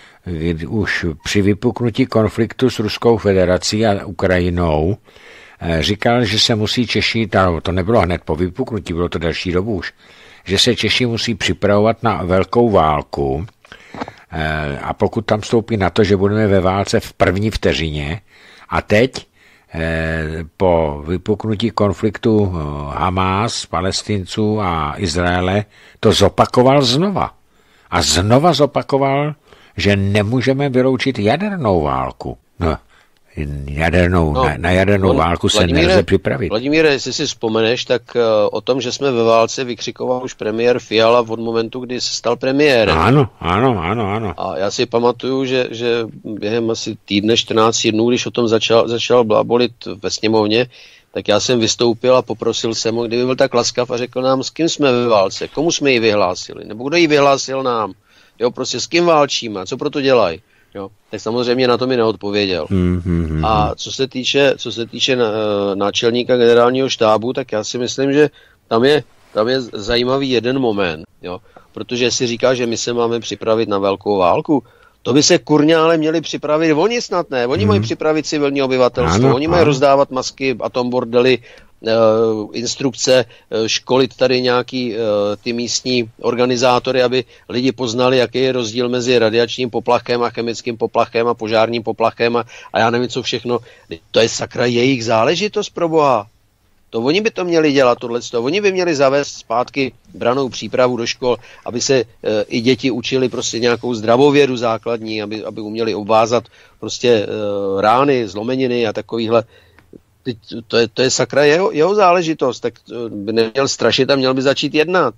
už při vypuknutí konfliktu s Ruskou federací a Ukrajinou říkal, že se musí Češi, to nebylo hned po vypuknutí, bylo to další dobu už, že se Češi musí připravovat na velkou válku a pokud tam vstoupí na to, že budeme ve válce v první vteřině a teď po vypuknutí konfliktu Hamas, Palestinců a Izraele to zopakoval znova. A znova zopakoval, že nemůžeme vyloučit jadernou válku. No, jadernou, no, na, na jadernou on, válku se nelze připravit. Vladimíre, jestli si vzpomeneš, tak uh, o tom, že jsme ve válce, vykřikoval už premiér Fiala od momentu, kdy se stal premiérem. Ano, ano, ano, ano. A já si pamatuju, že, že během asi týdne, čtrnáct dnů, když o tom začal, začal blábolit ve sněmovně, tak já jsem vystoupil a poprosil jsem ho, kdyby byl tak laskav a řekl nám, s kým jsme ve válce, komu jsme ji vyhlásili, nebo kdo ji vyhlásil nám. Jo, prostě s kým válčíme, co proto dělají. Jo, tak samozřejmě na to mi neodpověděl. Mm, mm, a co se týče, co se týče na, náčelníka generálního štábu, tak já si myslím, že tam je, tam je zajímavý jeden moment, jo, protože si říká, že my se máme připravit na velkou válku. To by se kurně ale měli připravit oni snad ne. Oni mm. mají připravit civilní obyvatelstvo, ano, oni ano. mají rozdávat masky, atombordely, Uh, instrukce, uh, školit tady nějaký uh, ty místní organizátory, aby lidi poznali, jaký je rozdíl mezi radiačním poplachem a chemickým poplachem a požárním poplachem a, a já nevím co všechno. To je sakra jejich záležitost, pro boha. To oni by to měli dělat, tohleto. Oni by měli zavést zpátky brannou přípravu do škol, aby se e, i děti učili prostě nějakou zdravovědu základní, aby, aby uměli obvázat prostě e, rány, zlomeniny a takovýhle. To je, to je sakra jeho, jeho záležitost, tak by neměl strašit a měl by začít jednat.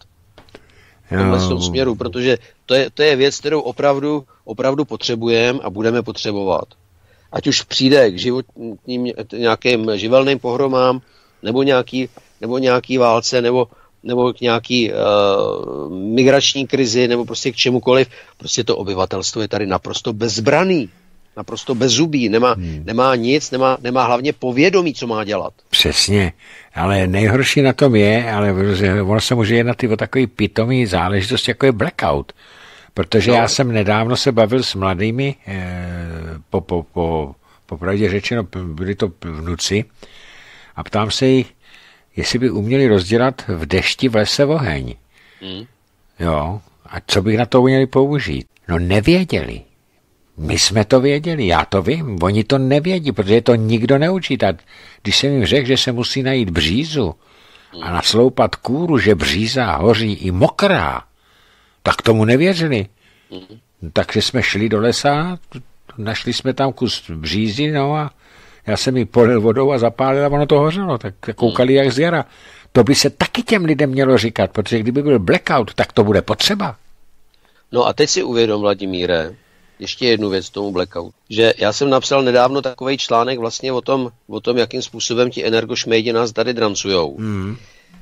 V tomhle směru, protože to je, to je věc, kterou opravdu, opravdu potřebujeme a budeme potřebovat. Ať už přijde k životním, nějakým živelným pohromám, nebo nějaký, nebo nějaký válce, nebo, nebo k nějaký uh, migrační krizi, nebo prostě k čemukoliv, prostě to obyvatelstvo je tady naprosto bezbraný, naprosto bezzubý, nemá, hmm. nemá nic, nemá, nemá hlavně povědomí, co má dělat. Přesně, ale nejhorší na tom je, ale ono se může jednat i o takový pitomý záležitost, jako je blackout. Protože no. já jsem nedávno se bavil s mladými, eh, po, po, po, po pravdě řečeno, byli to vnuci, a ptám se jich, jestli by uměli rozdělat v dešti v lese oheň. Hmm. Jo, a co bych na to uměli použít? No nevěděli. My jsme to věděli, já to vím, oni to nevědí, protože to nikdo neučí. Tak když jsem jim řekl, že se musí najít břízu a nasloupat kůru, že bříza hoří i mokrá, tak tomu nevěřili. Takže jsme šli do lesa, našli jsme tam kus břízy, no a já jsem ji polil vodou a zapálil a ono to hořelo, tak koukali jak z jara. To by se taky těm lidem mělo říkat, protože kdyby byl blackout, tak to bude potřeba. No a teď si uvědom, Vladimíre, ještě jednu věc tomu blackout, že já jsem napsal nedávno takovej článek vlastně o tom, o tom jakým způsobem ti energošmejdi nás tady drancujou. Mm.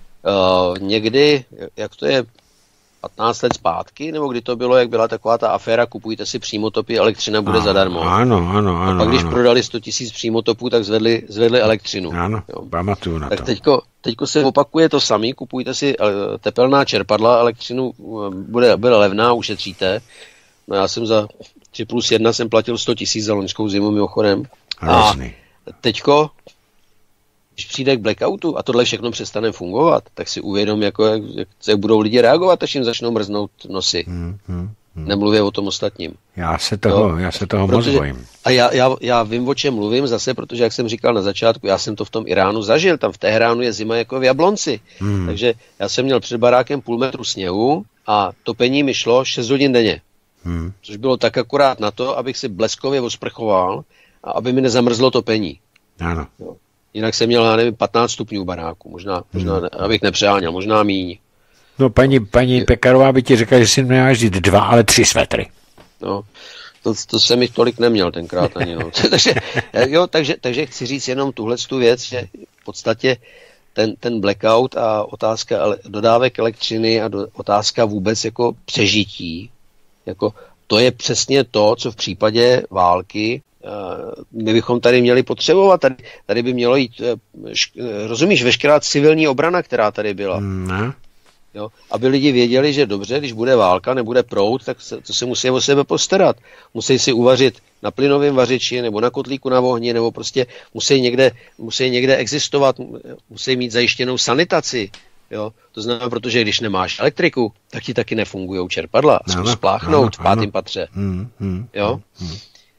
Uh, někdy, jak to je, patnáct let zpátky, nebo kdy to bylo, jak byla taková ta aféra, kupujte si přímotopy, elektřina bude a, zadarmo. Ano, ano, ano. A pak když ano. prodali sto tisíc přímotopů, tak zvedli, zvedli elektřinu. Ano, pamatuju na tak to. Teďko, teďko se opakuje to samý, kupujte si tepelná čerpadla, elektřinu bude, bude levná, ušetříte. No já jsem za tři plus jedna jsem platil sto tisíc za loňskou zimu mimochodem. A teďko, když přijde k blackoutu a tohle všechno přestane fungovat, tak si uvědom, jako, jak, jak budou lidi reagovat, až jim začnou mrznout nosy. Hmm, hmm, hmm. Nemluvě o tom ostatním. Já se toho, já se toho protože, moc bojím. A já, já, já vím, o čem mluvím zase, protože, jak jsem říkal na začátku, já jsem to v tom Iránu zažil, tam v Teheránu je zima jako v Jablonci. Hmm. Takže já jsem měl před barákem půl metru sněhu a topení mi šlo šest hodin denně. Hmm. Což bylo tak akorát na to, abych si bleskově osprchoval a aby mi nezamrzlo topení. Ano. Jo. Jinak jsem měl, já nevím, patnáct stupňů v baráku, možná, možná hmm. ne, abych nepřeháněl, možná míň. No paní, paní Pekarová by ti řekla, že si nemáš vzít dva, ale tři svetry. No, to, to jsem jich tolik neměl tenkrát ani. No. takže, jo, takže, takže chci říct jenom tuhletu věc, že v podstatě ten, ten blackout a otázka ele, dodávek elektřiny a do, otázka vůbec jako přežití, jako to je přesně to, co v případě války my bychom tady měli potřebovat. Tady, tady by mělo jít, rozumíš, veškerá civilní obrana, která tady byla. Ne. Jo? Aby lidi věděli, že dobře, když bude válka, nebude proud, tak se, to se musí o sebe postarat. Musí si uvařit na plynovém vařiči, nebo na kotlíku na ohni, nebo prostě musí někde, musí někde existovat, musí mít zajištěnou sanitaci. Jo? To znamená, protože když nemáš elektriku, tak ti taky nefungují čerpadla. A zkus spláchnout v pátém patře. Hmm, hmm, jo? Hmm.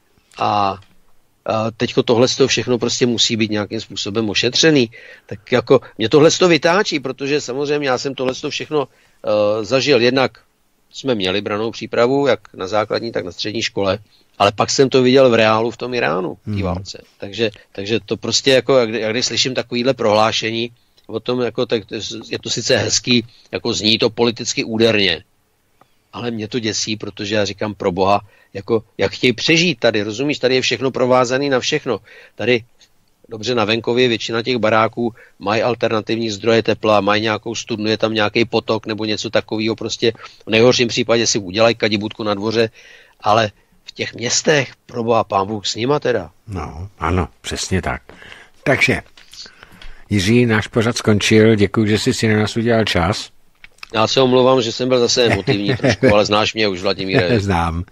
A, a teďko tohle všechno prostě musí být nějakým způsobem ošetřený. Tak jako mě tohle vytáčí, protože samozřejmě já jsem tohle všechno uh, zažil. Jednak jsme měli brannou přípravu, jak na základní, tak na střední škole, ale pak jsem to viděl v reálu v tom Iránu, v té válce. Takže, takže to prostě jako, jak, jak když slyším takovýhle prohlášení o tom, jako, tak je to sice hezký, jako zní to politicky úderně, ale mě to děsí, protože já říkám pro boha, jako jak chtějí přežít tady, rozumíš, tady je všechno provázané na všechno. Tady, dobře, na venkově většina těch baráků mají alternativní zdroje tepla, mají nějakou studnu, je tam nějaký potok nebo něco takového, prostě v nejhorším případě si udělají kadibutku na dvoře, ale v těch městech, pro boha, pán Bůh s nima teda. No, ano, přesně tak. Takže, Jiří, náš pořad skončil, děkuji, že jsi si na nás udělal čas. Já se omlouvám, že jsem byl zase emotivní trošku, ale znáš mě už, Vladimíre. Znám.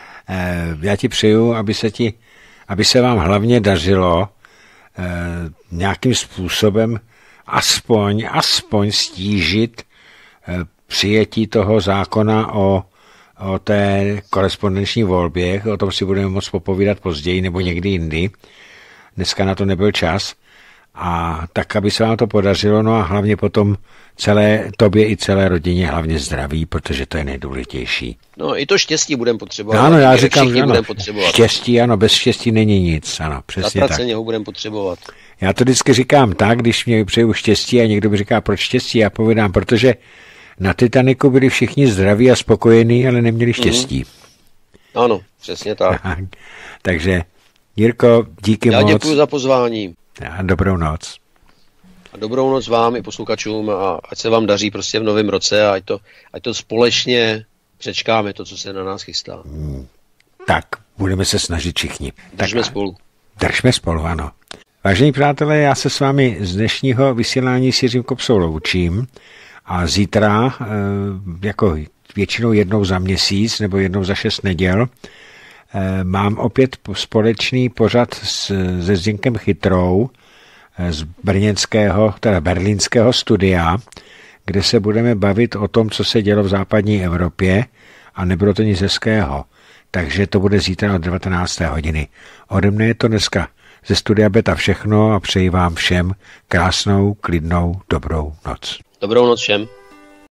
Já ti přeju, aby se, ti, aby se vám hlavně dařilo eh, nějakým způsobem aspoň, aspoň stížit eh, přijetí toho zákona o, o té korespondenční volbě. O tom si budeme moct popovídat později nebo někdy jindy. Dneska na to nebyl čas. a tak, aby se vám to podařilo, no a hlavně potom celé, tobě i celé rodině hlavně zdraví, protože to je nejdůležitější. No i to štěstí budeme potřebovat. Ano, já říkám, že ano, potřebovat. Štěstí, ano, bez štěstí není nic, ano, přesně tak. Zatraceně ho budeme potřebovat. Já to vždycky říkám tak, když mě přeju štěstí a někdo mi říká, proč štěstí, já povídám, protože na Titaniku byli všichni zdraví a spokojení, ale neměli štěstí. Mm. Ano, přesně tak. Takže, Jirko, díky já moc. Já děkuji za pozvání. A dobrou noc. A dobrou noc vám i posluchačům a ať se vám daří prostě v novém roce a ať to, ať to společně přečkáme, to, co se na nás chystá. Hmm. Tak, budeme se snažit všichni. Držme tak, spolu. Držme spolu, ano. Vážení přátelé, já se s vámi z dnešního vysílání s Jiřím Kopsou loučím a zítra, jako většinou jednou za měsíc nebo jednou za šest neděl, mám opět společný pořad s, se Zdenkem Chytrou z brněnského, teda berlínského studia, kde se budeme bavit o tom, co se dělo v západní Evropě a nebylo to nic hezkého. Takže to bude zítra od devatenácté hodiny. Ode mne je to dneska ze studia Beta všechno a přeji vám všem krásnou, klidnou, dobrou noc. Dobrou noc všem.